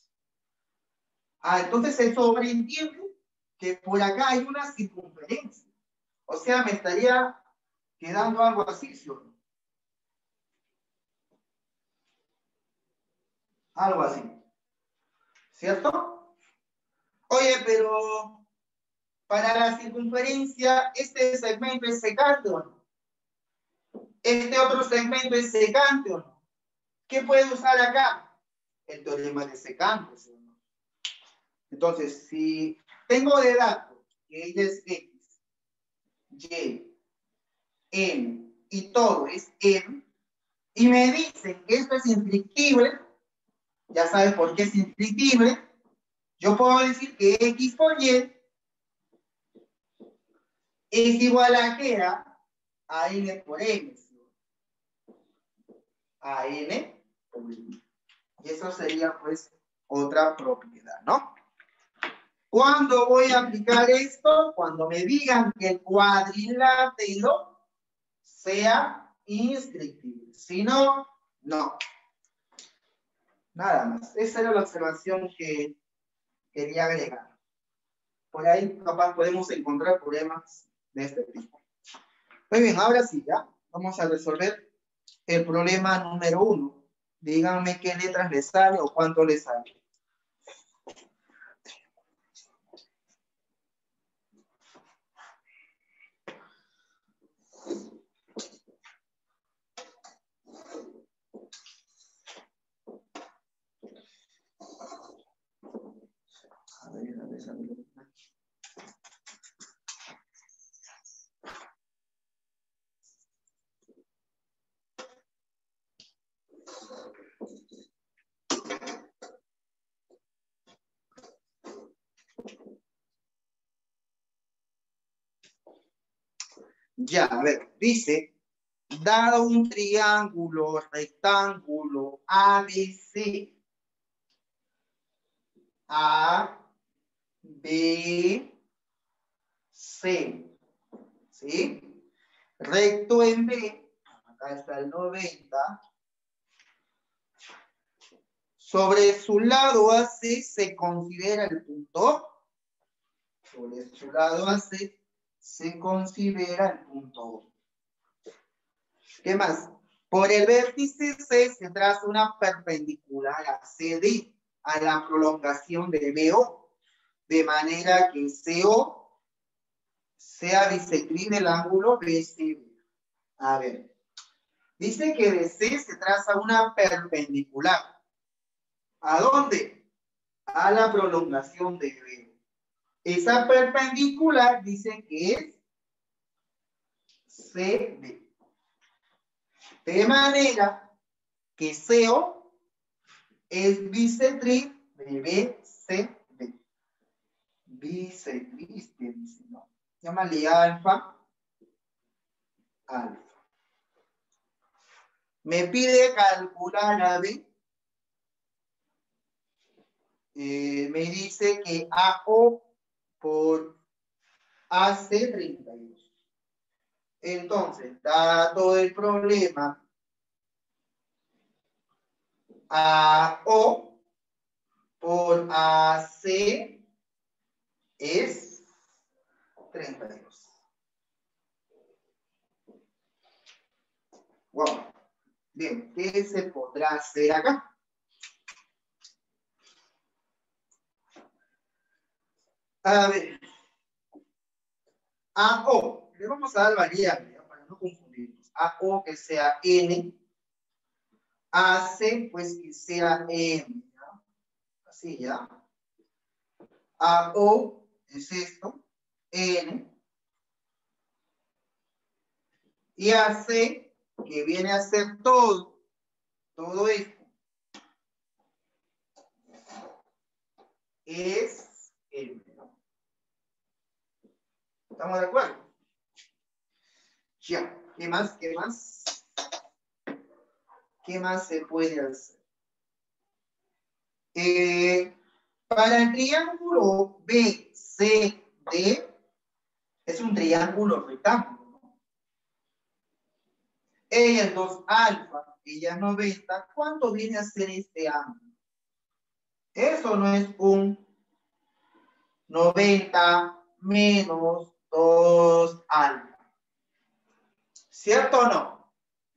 Ah, entonces se sobreentiende que por acá hay una circunferencia. O sea, me estaría quedando algo así, ¿sí o no? Algo así. ¿Cierto? Oye, pero para la circunferencia, este segmento es secante o no. Este otro segmento es secante o no. ¿Qué puedo usar acá? El teorema de secante, ¿sí o no? Entonces, si tengo de dato que ella es X, Y, M y todo es M, y me dicen que esto es inflictible, ya sabes por qué es inflictible, yo puedo decir que X por Y es igual a ¿qué era? A N por M. A N por M. Y eso sería pues otra propiedad, ¿no? ¿Cuándo voy a aplicar esto? Cuando me digan que el cuadrilátero sea inscriptible. Si no, no. Nada más. Esa era la observación que quería agregar. Por ahí capaz podemos encontrar problemas de este tipo. Muy bien, ahora sí, ya. Vamos a resolver el problema número uno. Díganme qué letras le sale o cuánto le sale. A ver, a ver, a ver. Ya, a ver, dice, dado un triángulo rectángulo A B C, A, B, C, ¿sí? Recto en B, acá está el noventa, sobre su lado A C se considera el punto, sobre su lado A C se considera el punto. ¿Qué más? Por el vértice C se traza una perpendicular a C D, a la prolongación de B O, de manera que C O sea bisectriz del ángulo B C B. A ver, dice que de C se traza una perpendicular. ¿A dónde? A la prolongación de B O. Esa perpendicular dice que es C D. De manera que C O es bisectriz de B C D. Bisectriz, ¿qué dice? No. Llámale alfa. Alfa. Me pide calcular A B. Eh, me dice que A O por A C treinta y dos. Entonces, dado el problema, A O por A C es treinta y dos. Wow. Bien, ¿qué se podrá hacer acá? A ver. A O, le vamos a dar variable, ¿ya? Para no confundirnos. A O que sea N. A C, pues que sea M. ¿Ya? Así, ¿ya? A O es esto. N. Y A C, que viene a ser todo. Todo esto. Es M. ¿Estamos de acuerdo? Ya. ¿Qué más? ¿Qué más? ¿Qué más se puede hacer? Eh, para el triángulo B C D, es un triángulo rectángulo. Ella es dos alfa, ella es noventa. ¿Cuánto viene a ser este ángulo? Eso no es un noventa menos dos alfa. ¿Cierto o no?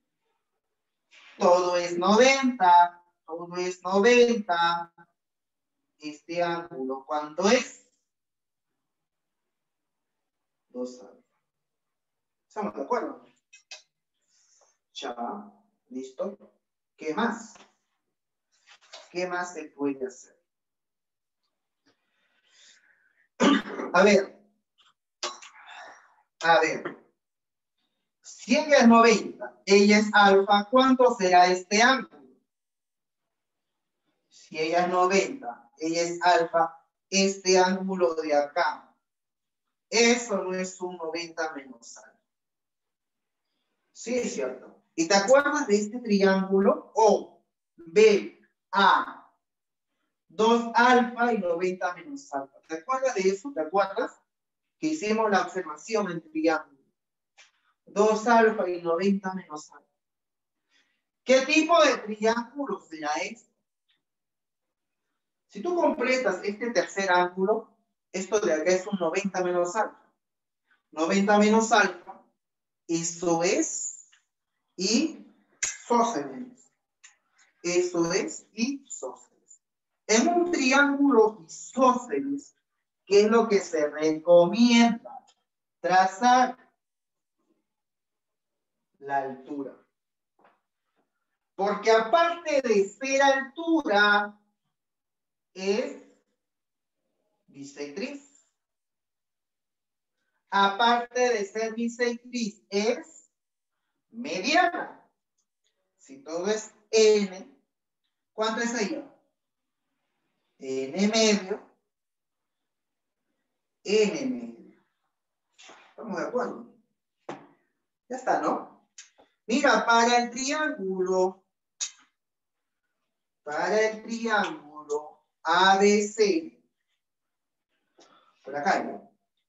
Todo es noventa. Todo es noventa. Este ángulo, ¿cuánto es? dos alfa. ¿Estamos de acuerdo? Ya, listo. ¿Qué más? ¿Qué más se puede hacer? A ver. A ver. Si ella es noventa, ella es alfa, ¿cuánto será este ángulo? Si ella es noventa, ella es alfa, este ángulo de acá. Eso no es un noventa menos alfa. Sí, es cierto. ¿Y te acuerdas de este triángulo? O, B, A, dos alfa y noventa menos alfa. ¿Te acuerdas de eso? ¿Te acuerdas? Que hicimos la observación en triángulo. dos alfa y noventa menos alfa. ¿Qué tipo de triángulo será este? Si tú completas este tercer ángulo, esto de acá es un noventa menos alfa. noventa menos alfa, eso es isósceles. Eso es isósceles. En un triángulo isósceles, ¿qué es lo que se recomienda? Trazar la altura. Porque aparte de ser altura, es bisectriz. Aparte de ser bisectriz, es mediana. Si todo es n, ¿cuánto es ella? N medio, n medio. ¿Estamos de acuerdo? Ya está, ¿no? Mira, para el triángulo, para el triángulo A B C, por acá, ¿no?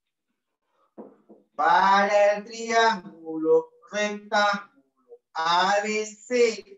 Para el triángulo rectángulo A B C,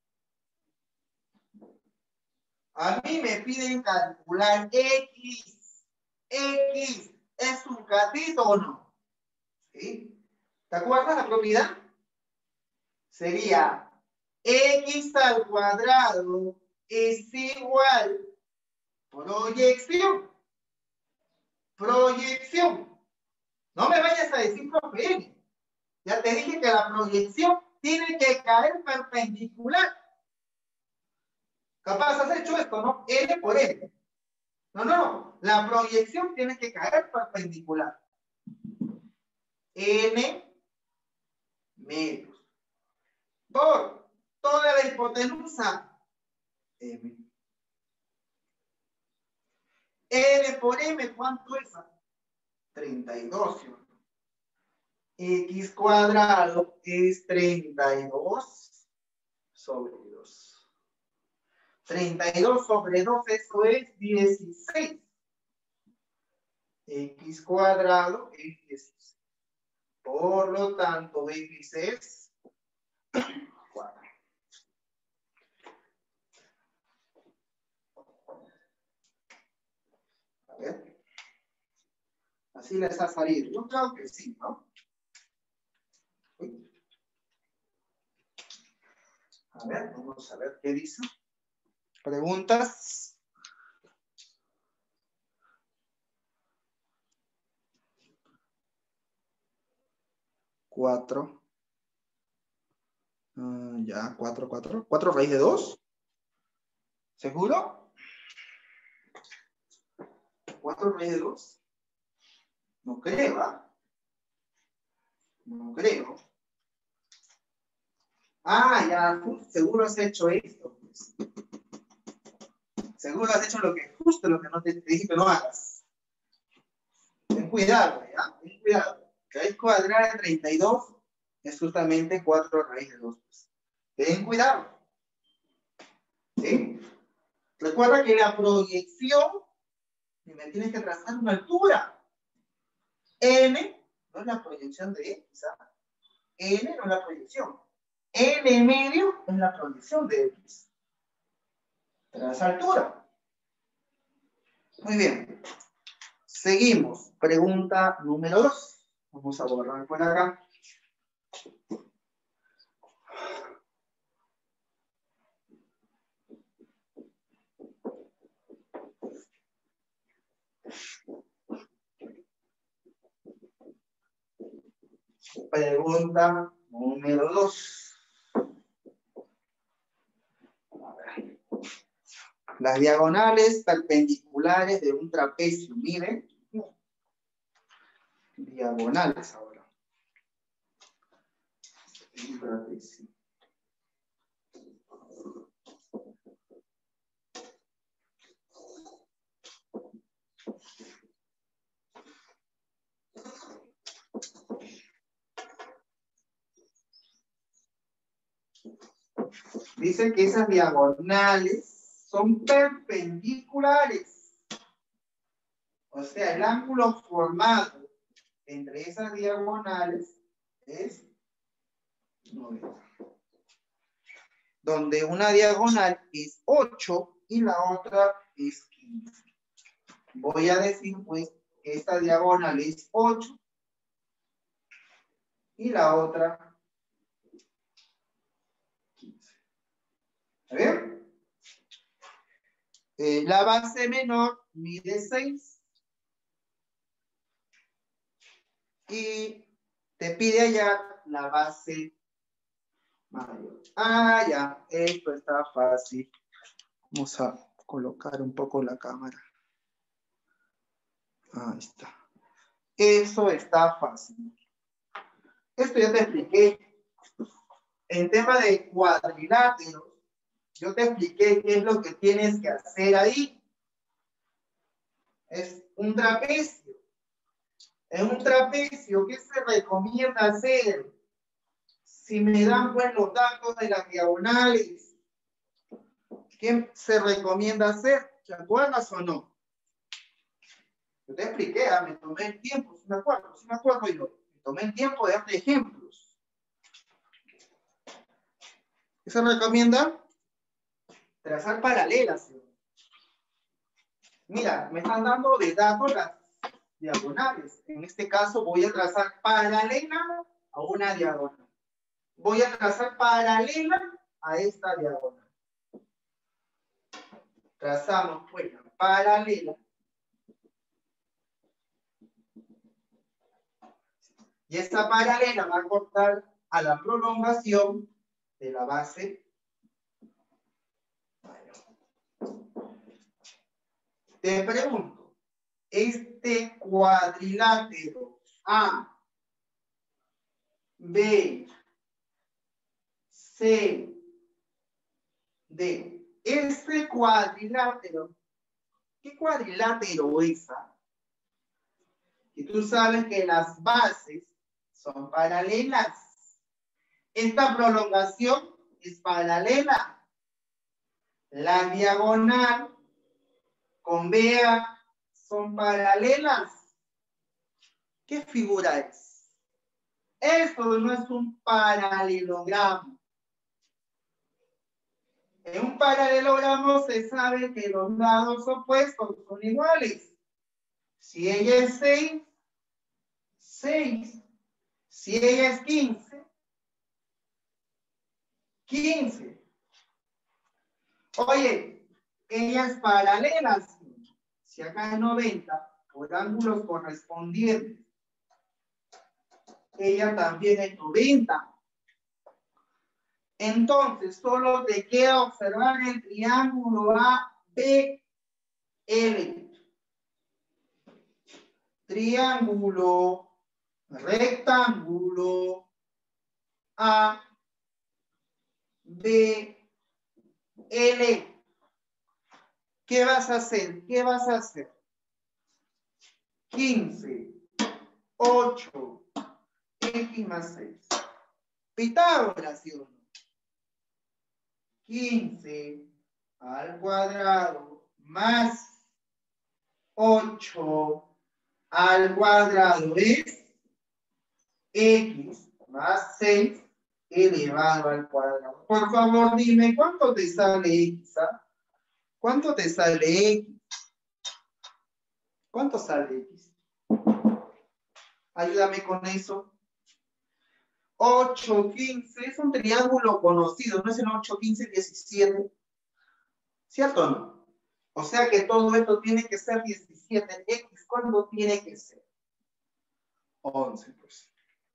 a mí me piden calcular X. X, ¿es un cateto o no? ¿Sí? ¿Te acuerdas la propiedad? Sería X al cuadrado es igual proyección. Proyección. No me vayas a decir profe N. Ya te dije que la proyección tiene que caer perpendicular. Capaz has hecho esto, ¿no? N por N. No, no, no. La proyección tiene que caer perpendicular. N medios. Por toda la hipotenusa. M. N por M, ¿cuánto es? treinta y dos. X cuadrado es treinta y dos sobre dos. treinta y dos sobre dos, eso es dieciséis. X cuadrado es dieciséis. Por lo tanto, X es cuatro. A ver. Así les ha salido. Yo creo que sí, ¿no? A ver, vamos a ver qué dice. ¿Preguntas? Cuatro. Uh, ya, cuatro, cuatro. ¿Cuatro raíz de dos? ¿Seguro? ¿Cuatro raíz de dos? No creo, ¿ah? No creo. Ah, ya, seguro has hecho esto. Pues. Seguro has hecho lo que justo lo que no te, te dije que no hagas. Ten cuidado, ¿ya? Ten cuidado. Raíz cuadrada de treinta y dos es justamente cuatro raíz de dos. Pues. Ten cuidado. ¿Sí? Recuerda que la proyección me tienes que trazar una altura. N no es la proyección de X. ¿Ah? N no es la proyección. N medio es la proyección de X. Traza altura. Muy bien. Seguimos. Pregunta número dos. Vamos a borrar por acá. Pregunta número dos. Las diagonales perpendiculares de un trapecio, miren. Diagonales ahora. Un trapecio. Dice que esas diagonales son perpendiculares. O sea, el ángulo formado entre esas diagonales es noventa. Donde una diagonal es ocho y la otra es quince. Voy a decir pues que esta diagonal es ocho y la otra quince. ¿A ver? Eh, la base menor mide seis y te pide hallar la base mayor. Ah, ya, esto está fácil. Vamos a colocar un poco la cámara. Ahí está. Eso está fácil. Esto ya te expliqué. En tema de cuadriláteros, yo te expliqué qué es lo que tienes que hacer ahí. Es un trapecio. En un trapecio, ¿qué se recomienda hacer? Si me dan pues los datos de las diagonales, ¿qué se recomienda hacer? ¿Te acuerdas o no? Yo te expliqué, ¿eh? Me tomé el tiempo, si me acuerdo, si me acuerdo yo. Me tomé el tiempo de darte ejemplos. ¿Qué se recomienda? Trazar paralelas. Mira, me están dando de datos las diagonales. En este caso voy a trazar paralela a una diagonal. Voy a trazar paralela a esta diagonal. Trazamos pues la paralela. Y esta paralela va a cortar a la prolongación de la base mayor. Te pregunto, este cuadrilátero A, B, C, D. Este cuadrilátero, ¿qué cuadrilátero es? Y tú sabes que las bases son paralelas. Esta prolongación es paralela. La diagonal con B A son paralelas. ¿Qué figura es? Esto no es un paralelogramo. En un paralelogramo se sabe que los lados opuestos son iguales. Si ella es seis, seis. Si ella es quince, quince. Oye, ella es paralela. Si acá es noventa, por ángulos correspondientes, ella también es noventa. Entonces, solo te queda observar el triángulo A B L. Triángulo, rectángulo, A, B, L. ¿Qué vas a hacer? ¿Qué vas a hacer? quince, ocho, X más seis. Pitágoras, ¿sí o no? quince al cuadrado más ocho al cuadrado es X más seis elevado al cuadrado. Por favor, dime, ¿cuánto te sale X? ¿Ah? ¿Cuánto te sale X? ¿Cuánto sale X? Ayúdame con eso. ocho, quince, es un triángulo conocido, no es el ocho, quince, diecisiete. ¿Cierto o no? O sea que todo esto tiene que ser diecisiete. X, ¿cuándo tiene que ser? once, pues.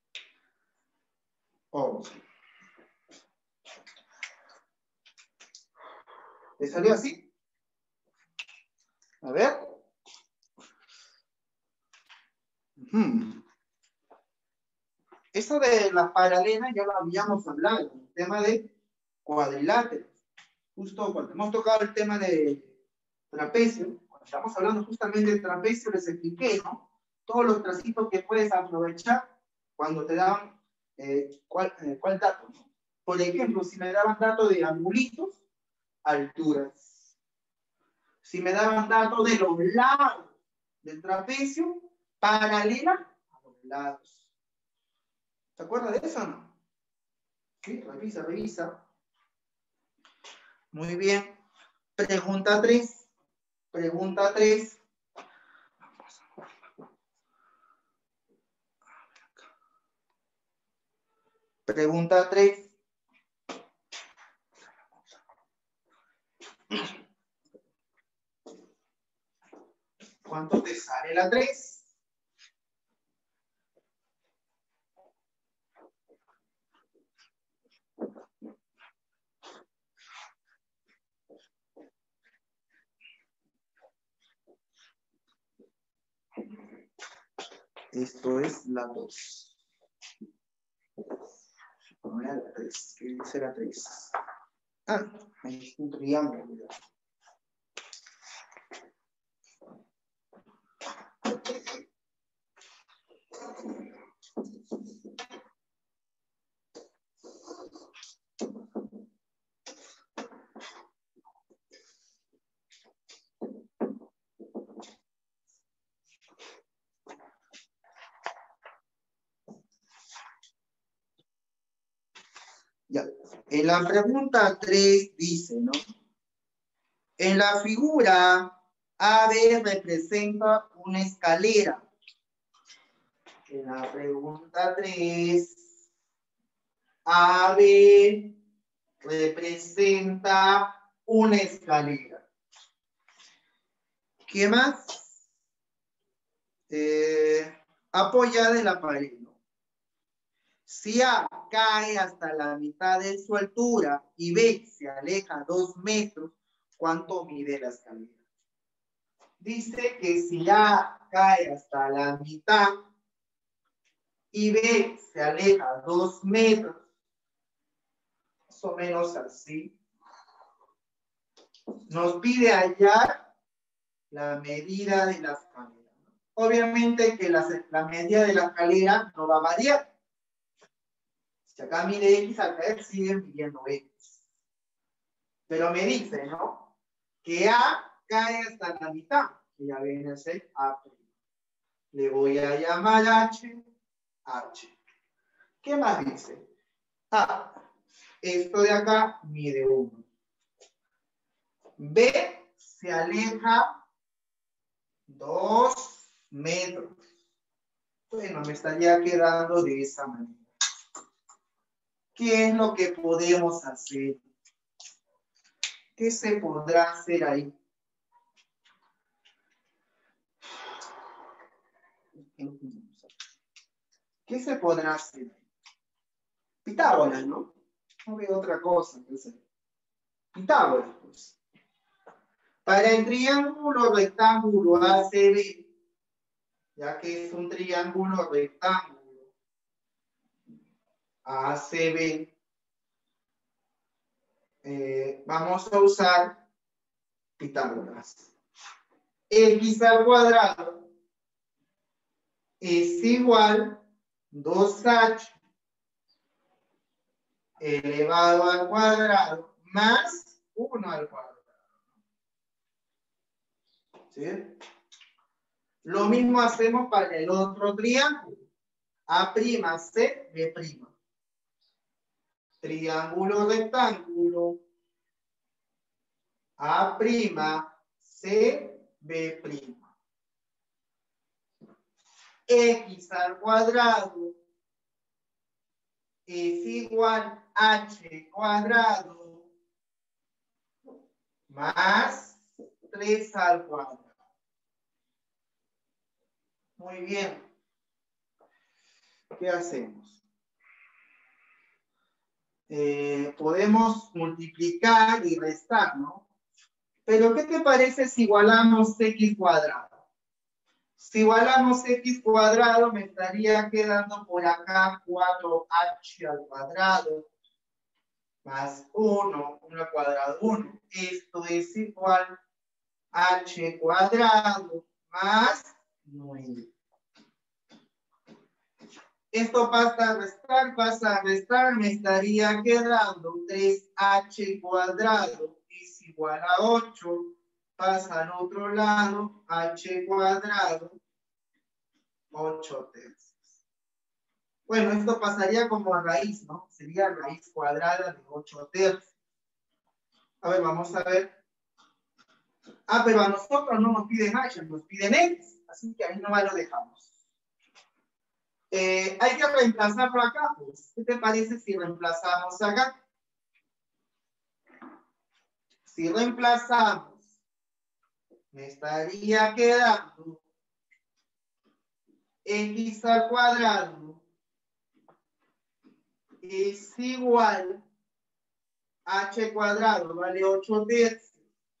once. ¿Te salió así? A ver. Hmm. Eso de la paralela ya lo habíamos hablado, el tema de cuadriláteros. Justo cuando hemos tocado el tema de trapecio, cuando estamos hablando justamente de trapecio, les expliqué, ¿no? Todos los tracitos que puedes aprovechar cuando te dan eh, cuál, eh, cuál dato, ¿no? Por ejemplo, si me daban datos de angulitos, alturas. Si me daban datos de los lados del trapecio, paralela a los lados. ¿Te acuerdas de eso o no? Sí, revisa, revisa. Muy bien. Pregunta tres. Pregunta tres. Pregunta tres. ¿Cuánto te sale la tres? Esto es la dos. No era la tres. ¿Qué dice la tres? Ah, ahí es un triángulo. Ya. En la pregunta tres dice, ¿no? En la figura A B representa una escalera. En la pregunta tres, A B representa una escalera. ¿Qué más? Eh, apoyada en la pared, ¿no? Si A cae hasta la mitad de su altura y B se aleja dos metros, ¿cuánto mide la escalera? Dice que si A cae hasta la mitad y B se aleja dos metros, más o menos así, nos pide hallar la medida de la escalera. Obviamente que la, la medida de la escalera no va a variar. Si acá mide X, al caer sigue midiendo X. Pero me dice, ¿no? Que A cae hasta la mitad, que ya viene a ser A'. Le voy a llamar H, H. ¿Qué más dice? A, esto de acá mide uno. B se aleja dos metros. Bueno, me estaría quedando de esa manera. ¿Qué es lo que podemos hacer? ¿Qué se podrá hacer ahí? ¿Qué se podrá hacer? Pitágoras, ¿no? No veo otra cosa que hacer. Pitágoras, pues. Para el triángulo rectángulo A C B, ya que es un triángulo rectángulo A C B, eh, vamos a usar Pitágoras. X al cuadrado es igual a dos H elevado al cuadrado más uno al cuadrado. ¿Sí? Lo mismo hacemos para el otro triángulo. A' C, B'. Triángulo rectángulo. A', C, B'. X al cuadrado es igual a h cuadrado más tres al cuadrado. Muy bien. ¿Qué hacemos? Eh, podemos multiplicar y restar, ¿no? Pero ¿qué te parece si igualamos x cuadrado? Si igualamos x cuadrado, me estaría quedando por acá cuatro h al cuadrado más uno, uno al cuadrado, uno. Esto es igual a h cuadrado más nueve. Esto pasa a restar, pasa a restar, me estaría quedando tres h cuadrado es igual a ocho. Pasa al otro lado, h cuadrado, ocho tercios. Bueno, esto pasaría como a raíz, ¿no? Sería raíz cuadrada de ocho tercios. A ver, vamos a ver. Ah, pero a nosotros no nos piden h, nos piden x. Así que ahí nomás lo dejamos. Eh, hay que reemplazarlo acá, pues. ¿Qué te parece si reemplazamos acá? Si reemplazamos, me estaría quedando x al cuadrado es igual a h cuadrado, vale ocho tercios,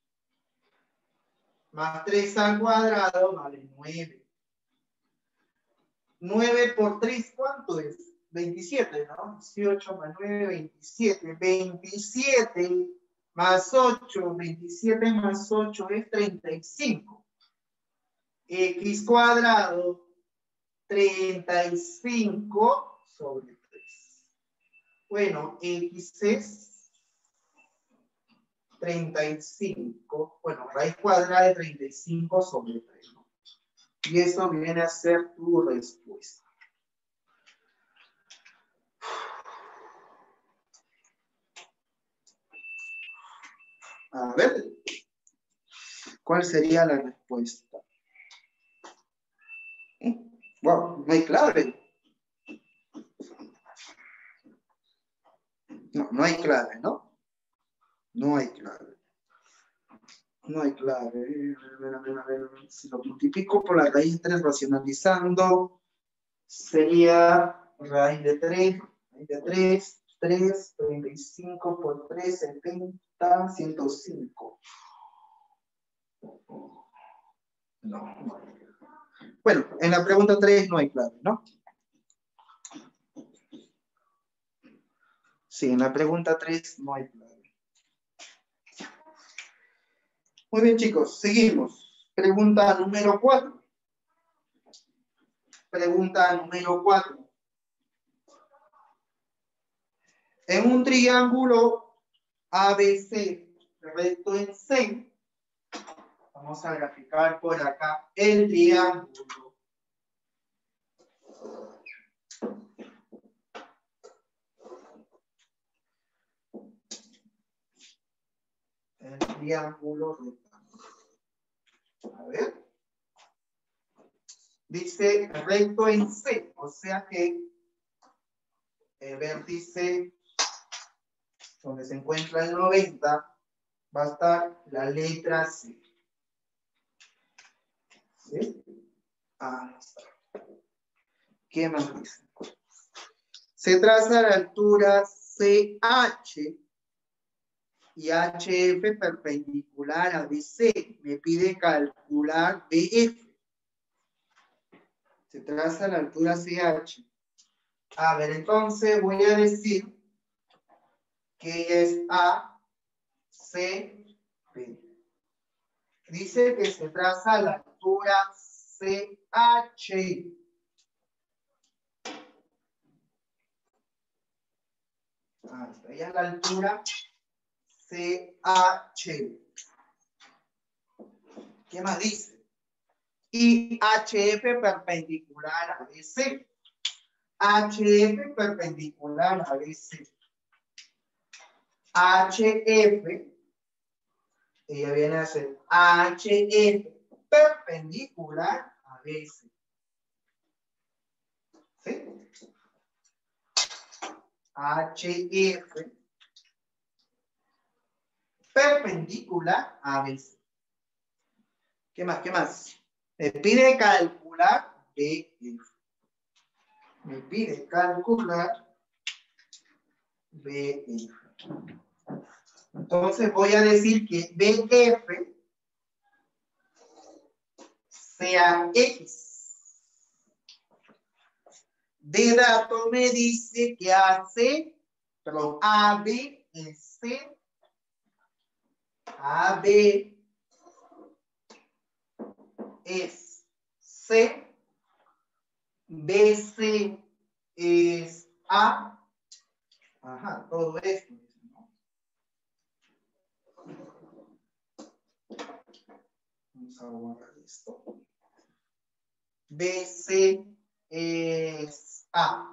más tres al cuadrado, vale nueve. nueve por tres, ¿cuánto es? veintisiete, ¿no? dieciocho más nueve, veintisiete. veintisiete más ocho, veintisiete más ocho es treinta y cinco. X cuadrado, treinta y cinco sobre tres. Bueno, X es treinta y cinco. Bueno, raíz cuadrada de treinta y cinco sobre tres, ¿no? Y eso viene a ser tu respuesta. A ver, ¿cuál sería la respuesta? Wow, no hay clave. No, no hay clave, ¿no? No hay clave. No hay clave. A ver, a ver, a ver. Si lo multiplico por la raíz de tres racionalizando, sería raíz de tres, raíz de tres, tres, treinta y cinco por tres, setenta, ciento cinco. No, no. Bueno, en la pregunta tres no hay clave, ¿no? Sí, en la pregunta tres no hay clave. Muy bien, chicos, seguimos. Pregunta número cuatro. Pregunta número cuatro. En un triángulo A B C recto en C, vamos a graficar por acá el triángulo. El triángulo rectángulo. A ver. Dice recto en C, o sea que el vértice donde se encuentra el noventa va a estar la letra C. ¿Sí? Ah, está. ¿Qué más dice? Se traza la altura C H y H F perpendicular a B C. Me pide calcular B F. Se traza la altura C H. A ver, entonces voy a decir que es A, C, B. Dice que se traza la altura C H. Ah, está ya la altura C H. ¿Qué más dice? Y H F perpendicular a B C. H F perpendicular a B C. H F, ella viene a ser H F perpendicular a B C. ¿Sí? H F perpendicular a B C. ¿Qué más? ¿Qué más? Me pide calcular B F. Me pide calcular B F. Entonces voy a decir que B F sea X. De dato me dice que A C, perdón, A B es C, A B es C, B C es A. Ajá, todo esto. ¿No? Vamos a borrar esto. B C es A.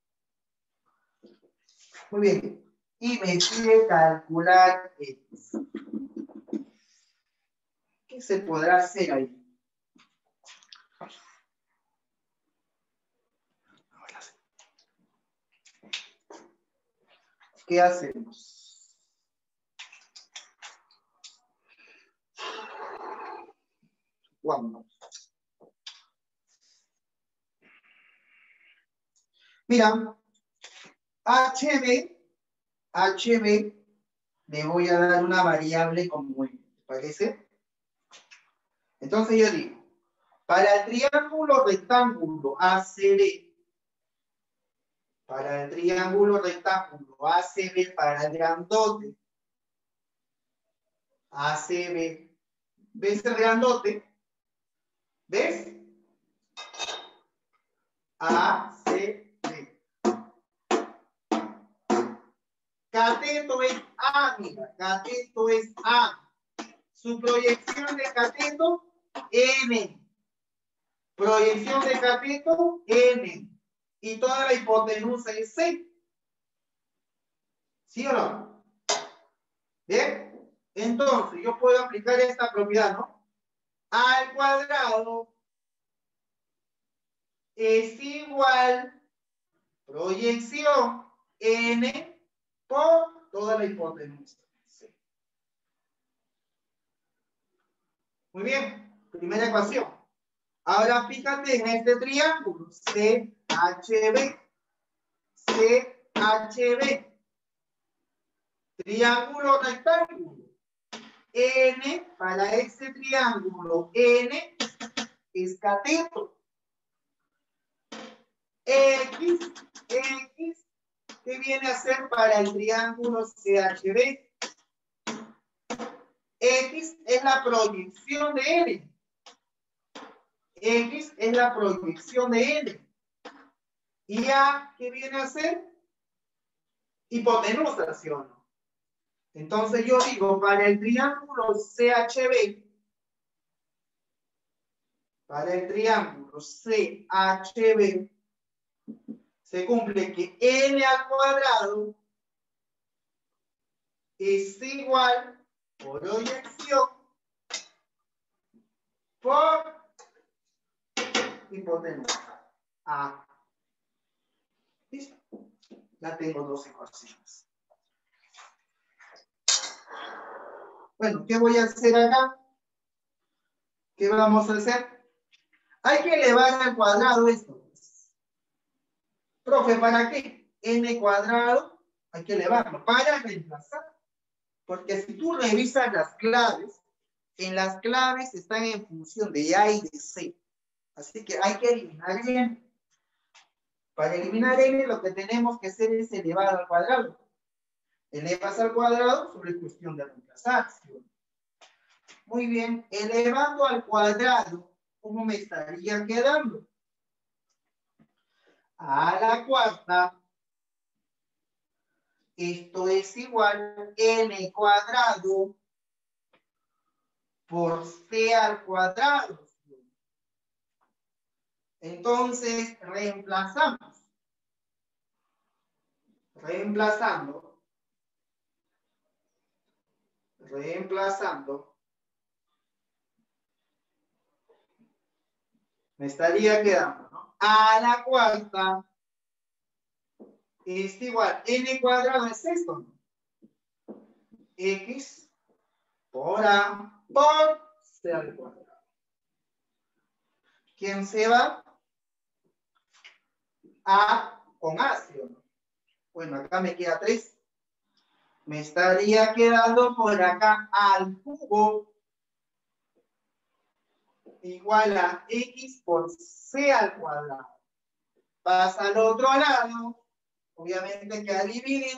Muy bien. Y me pide calcular X. ¿Qué se podrá hacer ahí? ¿Qué hacemos? ¿Cuándo? Mira, H B, H B, le voy a dar una variable como ¿te parece? Entonces yo digo, para el triángulo rectángulo A C B, para el triángulo rectángulo A C B, para el grandote, A C B, ¿ves el grandote? ¿Ves? A C B. Cateto es A, mira, cateto es A. Su proyección de cateto, N. Proyección de cateto, N. Y toda la hipotenusa es C. ¿Sí o no? ¿Bien? Entonces, yo puedo aplicar esta propiedad, ¿no? A al cuadrado es igual proyección N por toda la hipotenusa. C. Muy bien. Primera ecuación. Ahora fíjate en este triángulo. C H B. C H B. Triángulo rectángulo. N, para este triángulo, N es cateto. X, X, ¿qué viene a ser para el triángulo C H B? X es la proyección de N. X es la proyección de N. ¿Y A qué viene a ser? Hipotenusa, ¿sí o no? Entonces yo digo, para el triángulo C H B, para el triángulo C H B, se cumple que N al cuadrado es igual proyección por hipotenusa. A. ¿Listo? Ya tengo dos ecuaciones. Bueno, ¿qué voy a hacer acá? ¿Qué vamos a hacer? Hay que elevar al cuadrado esto. Profe, ¿para qué? N cuadrado, hay que elevarlo para reemplazar. Porque si tú revisas las claves, en las claves están en función de A y de C. Así que hay que eliminar N. Para eliminar N, lo que tenemos que hacer es elevar al cuadrado. Elevas al cuadrado sobre cuestión de reemplazar. Muy bien, elevando al cuadrado, ¿cómo me estaría quedando? A la cuarta, esto es igual N cuadrado por C al cuadrado. Entonces, reemplazamos. Reemplazando. Reemplazando. Me estaría quedando, ¿no? A la cuarta es igual, n cuadrado es esto, ¿no? X por A por C al cuadrado. ¿Quién se va? A con A, ¿sí o no? Bueno, acá me queda tres. Me estaría quedando por acá al cubo igual a X por C al cuadrado. Pasa al otro lado. Obviamente que al dividir,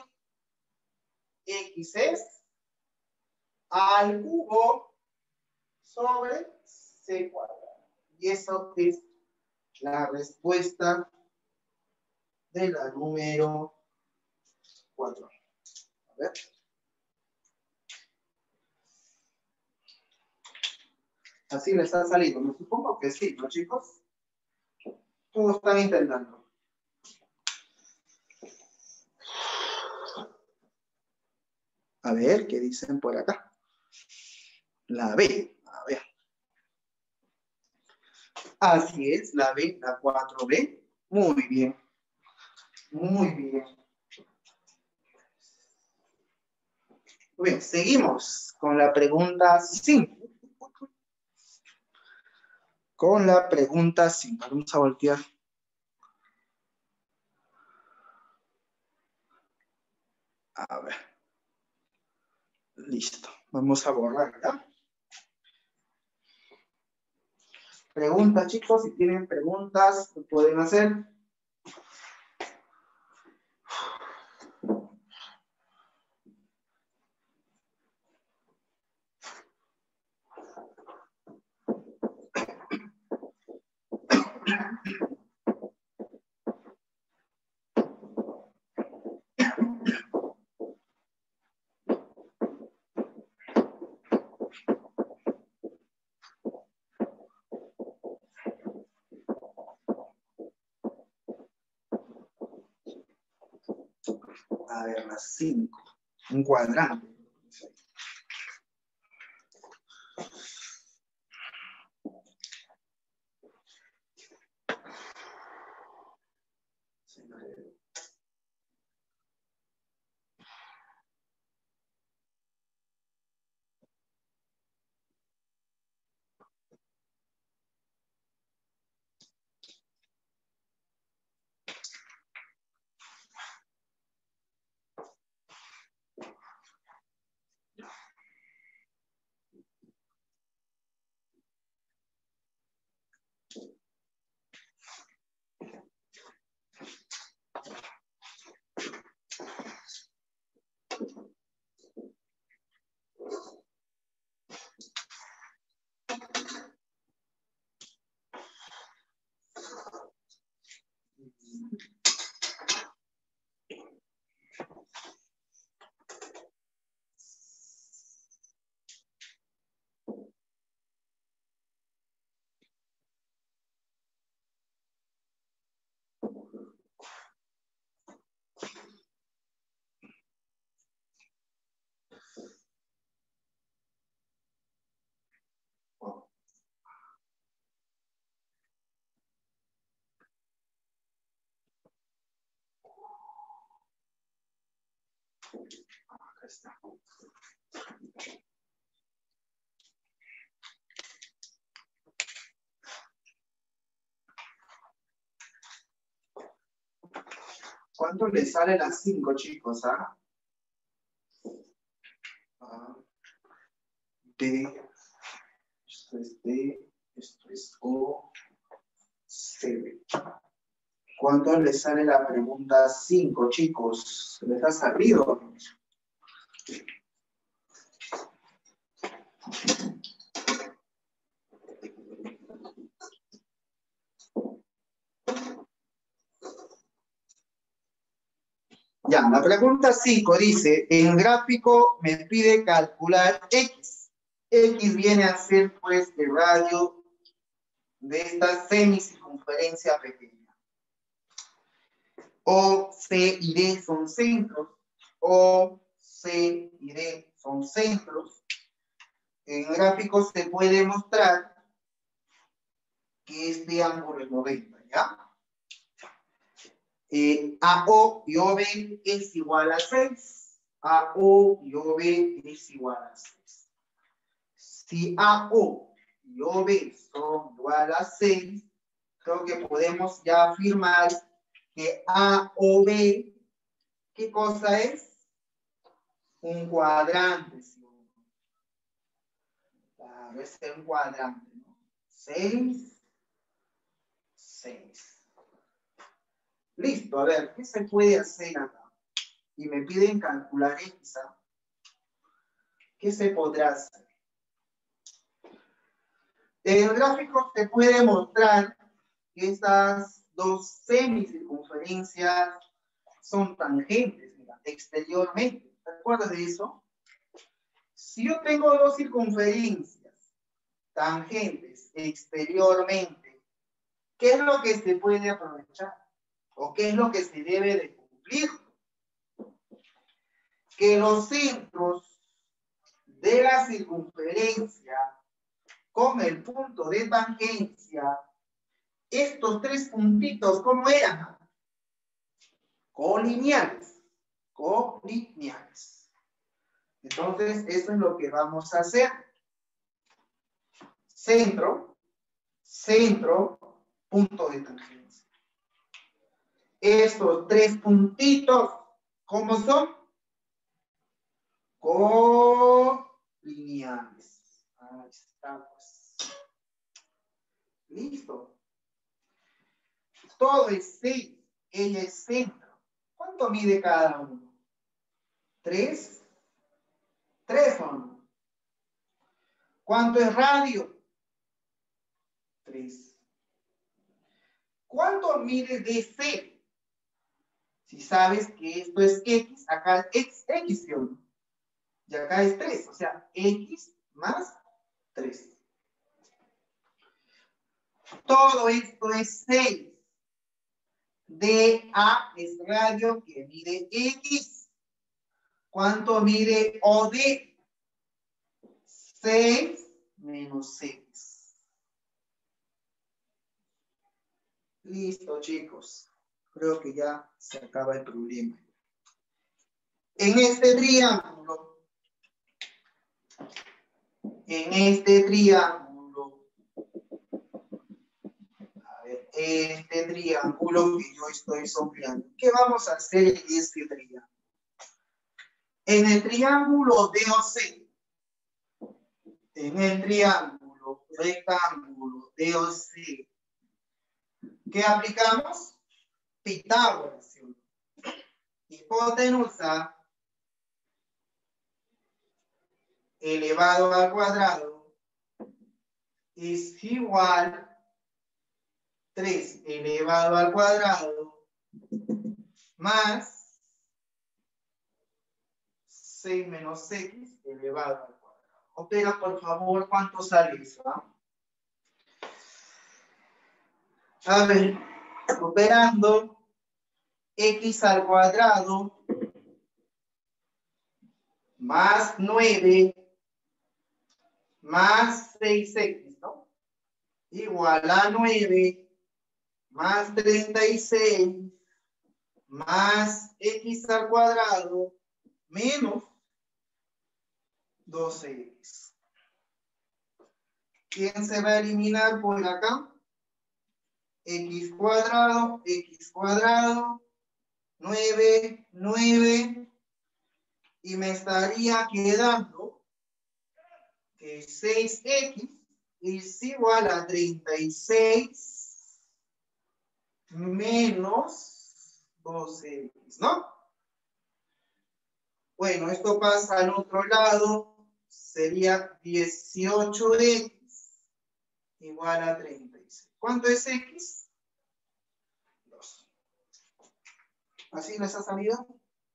X es al cubo sobre C cuadrado. Y eso es la respuesta de la número cuatro. A ver. Así les ha salido. Me supongo que sí, ¿no, chicos? Todos están intentando. A ver, ¿qué dicen por acá? La B. A ver. Así es, la B, la cuatro B. Muy bien. Muy bien. Muy bien, seguimos con la pregunta cinco. Con la pregunta cinco. Vamos a voltear. A ver. Listo. Vamos a borrar, ¿ya? Preguntas, chicos, si tienen preguntas, lo pueden hacer. A ver, las cinco. Un cuadrante. Acá está. ¿Cuánto le sale las cinco, chicos? ¿Ah? A, D, esto es D, esto es O, C. ¿Cuánto le sale la pregunta cinco, chicos? ¿Les ha servido? Ya, la pregunta cinco dice, en gráfico me pide calcular X. X viene a ser, pues, el radio de esta semicircunferencia pequeña. O, C y D son centros. O, C y D son centros. En gráficos se puede mostrar que este ángulo es noventa, ¿ya? Eh, A O y O B es igual a seis. A O y O B es igual a seis. Si A O y O B son igual a seis, creo que podemos ya afirmar que A O B, ¿qué cosa es? Un cuadrante. ¿Sí? Claro, es un cuadrante, ¿no? seis, seis. Listo, a ver, ¿qué se puede hacer acá? Y me piden calcular X. ¿Ah? ¿Qué se podrá hacer? En el gráfico se puede mostrar que estas dos semicircunferencias son tangentes, mira, exteriormente. ¿Te acuerdas de eso? Si yo tengo dos circunferencias tangentes exteriormente, ¿qué es lo que se puede aprovechar? ¿O qué es lo que se debe de cumplir? Que los centros de la circunferencia con el punto de tangencia, estos tres puntitos, ¿cómo eran? Colineales. Colineales. Entonces, eso es lo que vamos a hacer. Centro, centro, punto de tangencia. Estos tres puntitos, ¿cómo son? Colineales. Ahí está, pues. Listo. Todo es seis. Ella es centro. ¿Cuánto mide cada uno? ¿Tres? ¿Tres o no? ¿Cuánto es radio? Tres. ¿Cuánto mide D C? Si sabes que esto es X, acá es X, ¿sí o no? Y acá es tres, o sea, X más tres. Todo esto es seis. D A es radio que mide X. ¿Cuánto mide O D? seis menos X. Listo, chicos. Creo que ya se acaba el problema. En este triángulo, en este triángulo, a ver, este triángulo que yo estoy soplando, ¿qué vamos a hacer en este triángulo? En el triángulo D O C, en el triángulo rectángulo D O C, ¿qué aplicamos? Pitágoras. Hipotenusa elevado al cuadrado es igual a tres elevado al cuadrado más seis menos X elevado al cuadrado. Opera, por favor, ¿cuánto sale eso? ¿Ah? A ver, operando X al cuadrado más nueve más seis X, ¿no? Igual a nueve más treinta y seis más X al cuadrado menos doce X. ¿Quién se va a eliminar por acá? X cuadrado, X cuadrado, nueve, nueve, y me estaría quedando que seis X es igual a treinta y seis menos doce X, ¿no? Bueno, esto pasa al otro lado, sería dieciocho X igual a treinta y seis. ¿Cuánto es X? dos. ¿Así les ha salido?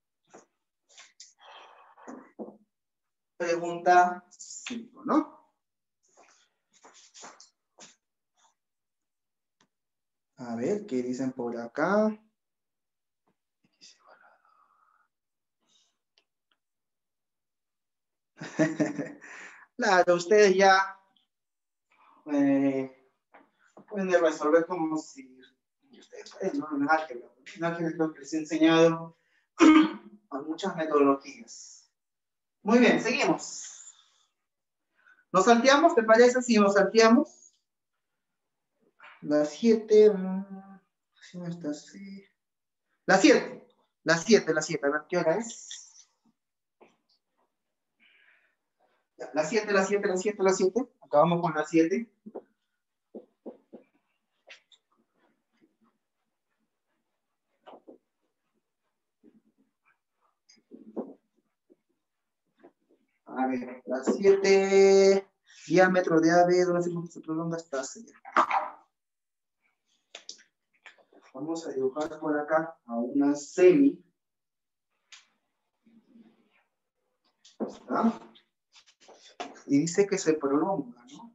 Pregunta cinco, ¿no? A ver, ¿qué dicen por acá? Claro, ustedes ya eh, pueden resolver como si Y ustedes saben, ¿no? En álgebra. En álgebra creo que les he enseñado a muchas metodologías. Muy bien, seguimos. ¿Nos salteamos? ¿Te parece si nos salteamos? Las siete. Si no está así. Las siete. Las siete, las siete. A ver, ¿qué hora es? Ya, las siete, las siete, las siete, las siete. Acabamos con las siete. A ver, las siete. Diámetro de A B, donde se prolonga hasta C. Vamos a dibujar por acá a una semi. ¿Está? Y dice que se prolonga, ¿no?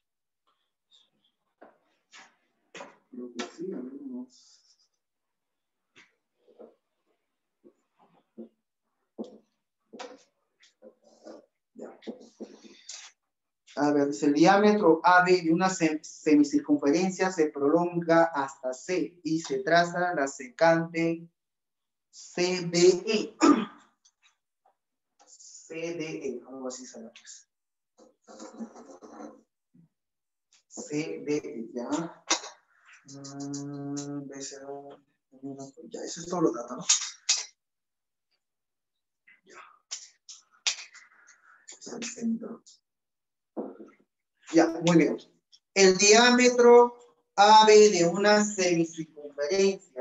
Creo que sí, a ver, vamos. Ya. A ver, dice el diámetro A B de una semicircunferencia se prolonga hasta C y se traza la secante C D E. C D E, algo así será pues. C D E, ya. Mm, ya, eso es todo lo datos, ¿no? Ya. Es el centro. Ya, muy bien. El diámetro A B de una semicircunferencia,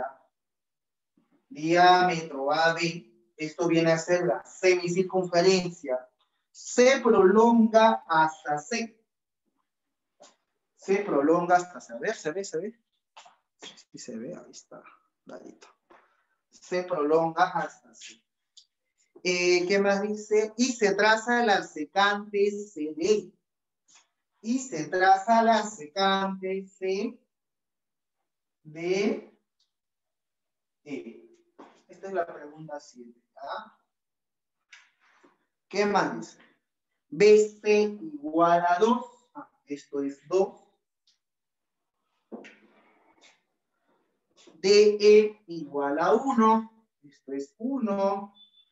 diámetro A B, esto viene a ser la semicircunferencia, se prolonga hasta C. Se prolonga hasta C. A ver, ¿se ve? ¿Se ve? Sí, se ve, ahí está, clarito. Se prolonga hasta C. Eh, ¿Qué más dice? Y se traza la secante C D. Y se traza la secante C D E. Esta es la pregunta siete. ¿Ah? ¿Qué más dice? B C igual a dos. Ah, esto es dos. D E igual a uno. Esto es uno.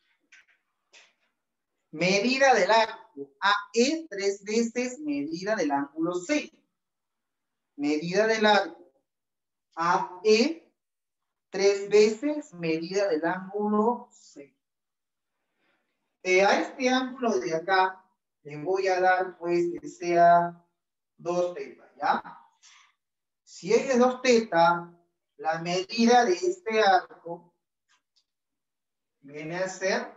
Medida del arco A E tres veces medida del ángulo C. Medida del arco A E tres veces medida del ángulo C. Eh, a este ángulo de acá le voy a dar pues que sea dos teta, ¿ya? Si es dos teta, la medida de este arco viene a ser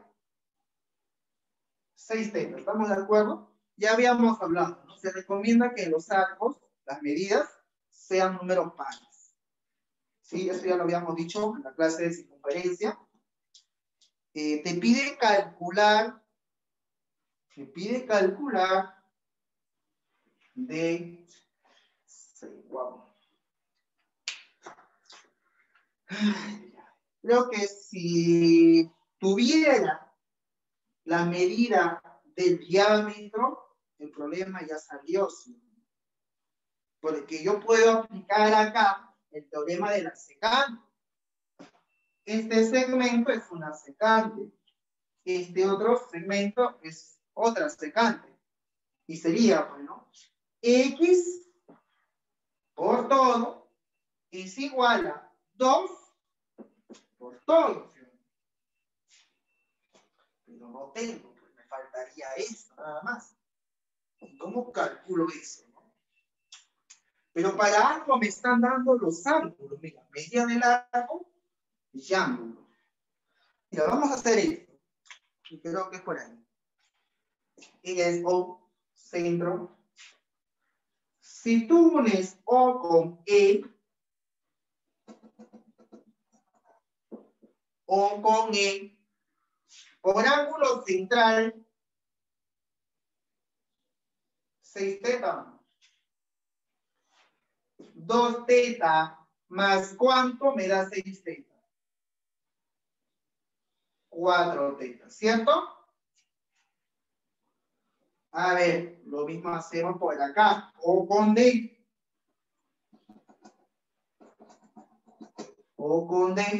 seis teta. ¿Estamos de acuerdo? Ya habíamos hablado, ¿no? Se recomienda que en los arcos, las medidas, sean números pares. ¿Sí? Eso ya lo habíamos dicho en la clase de circunferencia. Eh, te pide calcular, te pide calcular de... Wow. Creo que si tuviera la medida del diámetro, el problema ya salió. ¿Sí? Porque yo puedo aplicar acá el teorema de la secante. Este segmento es una secante. Este otro segmento es otra secante. Y sería, bueno, X por todo es igual a dos por todo. Pero no tengo, pues me faltaría esto, nada más. ¿Cómo calculo eso? ¿No? Pero para algo me están dando los ángulos. Mira, media del arco y ángulo. Mira, vamos a hacer esto. Y creo que es por ahí. Y es O, centro. Si tú unes O con E, O con E, por ángulo central, seis teta. dos teta más ¿cuánto me da seis teta? cuatro teta, ¿cierto? A ver, lo mismo hacemos por acá. O con D. O con D.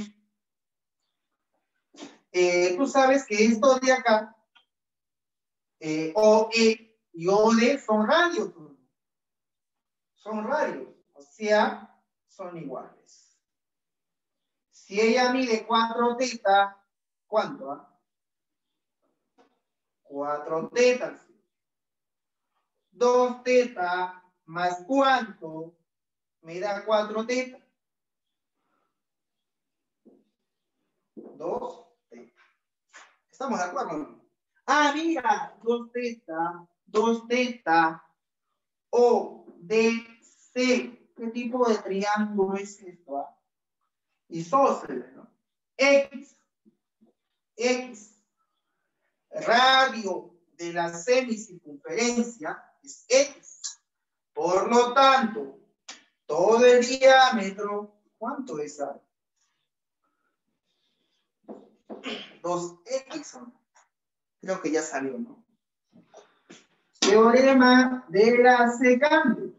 Eh, tú sabes que esto de acá, eh, O E y O D son radios. Son radios. O sea, son iguales. Si ella mide cuatro teta, ¿cuánto? Ah? cuatro tetas. dos tetas más cuánto me da cuatro tetas. dos tetas. ¿Estamos de acuerdo? Ah, mira, dos tetas, dos tetas, O, D, C. ¿Qué tipo de triángulo es esto? Ah? Isósceles, ¿no? X, X, radio de la semicircunferencia es X. Por lo tanto, todo el diámetro, ¿cuánto es? dos X. Creo que ya salió, ¿no? Teorema de la secante.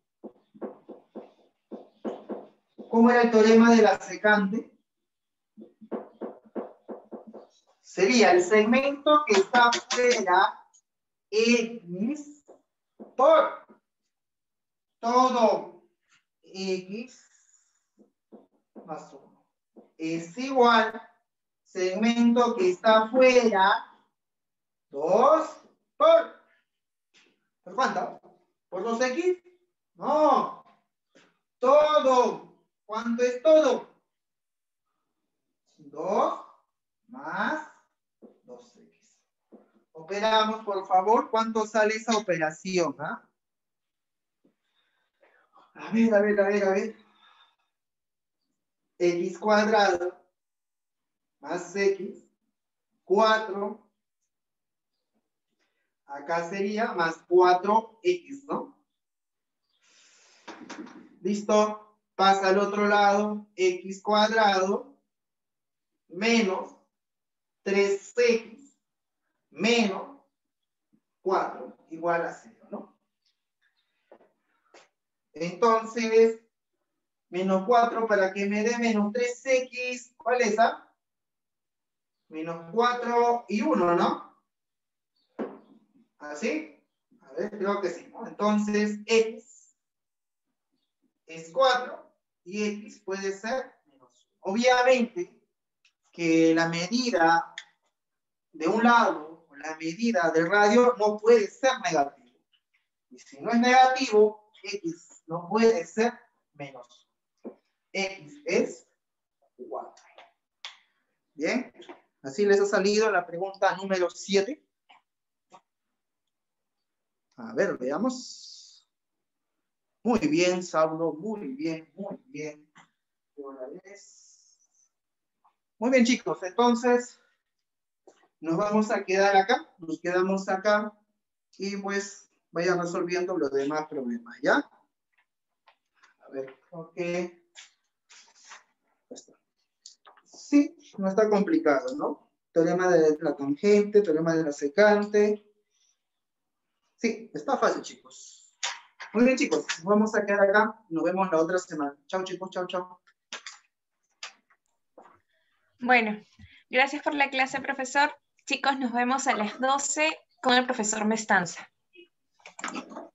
¿Cómo era el teorema de la secante? Sería el segmento que está fuera X por todo X más uno. Es igual segmento que está fuera dos por... ¿Por cuánto? ¿Por dos X? No. Todo. ¿Cuánto es todo? dos más dos X. Operamos, por favor. ¿Cuánto sale esa operación? ¿Ah? A ver, a ver, a ver, a ver. X cuadrado más X, cuatro. Acá sería más cuatro X, ¿no? Listo. Pasa al otro lado, X cuadrado menos tres X menos cuatro igual a cero, ¿no? Entonces, menos cuatro para que me dé menos tres X, ¿cuál es esa? Menos cuatro y uno, ¿no? ¿Así? A ver, creo que sí, ¿no? Entonces, X es cuatro y X puede ser menos uno. Obviamente que la medida de un lado, o la medida del radio, no puede ser negativo. Y si no es negativo, X no puede ser menos uno. X es cuatro. Bien, así les ha salido la pregunta número siete. A ver, veamos. Muy bien, Saulo, muy bien, muy bien. Muy bien, chicos, entonces nos vamos a quedar acá, nos quedamos acá y pues vayan resolviendo los demás problemas, ¿ya? A ver, ok. Sí, no está complicado, ¿no? Teorema de la tangente, teorema de la secante. Sí, está fácil, chicos. Muy bien, chicos, nos vamos a quedar acá. Nos vemos la otra semana. Chao, chicos, chao, chao. Bueno, gracias por la clase, profesor. Chicos, nos vemos a las doce con el profesor Mestanza.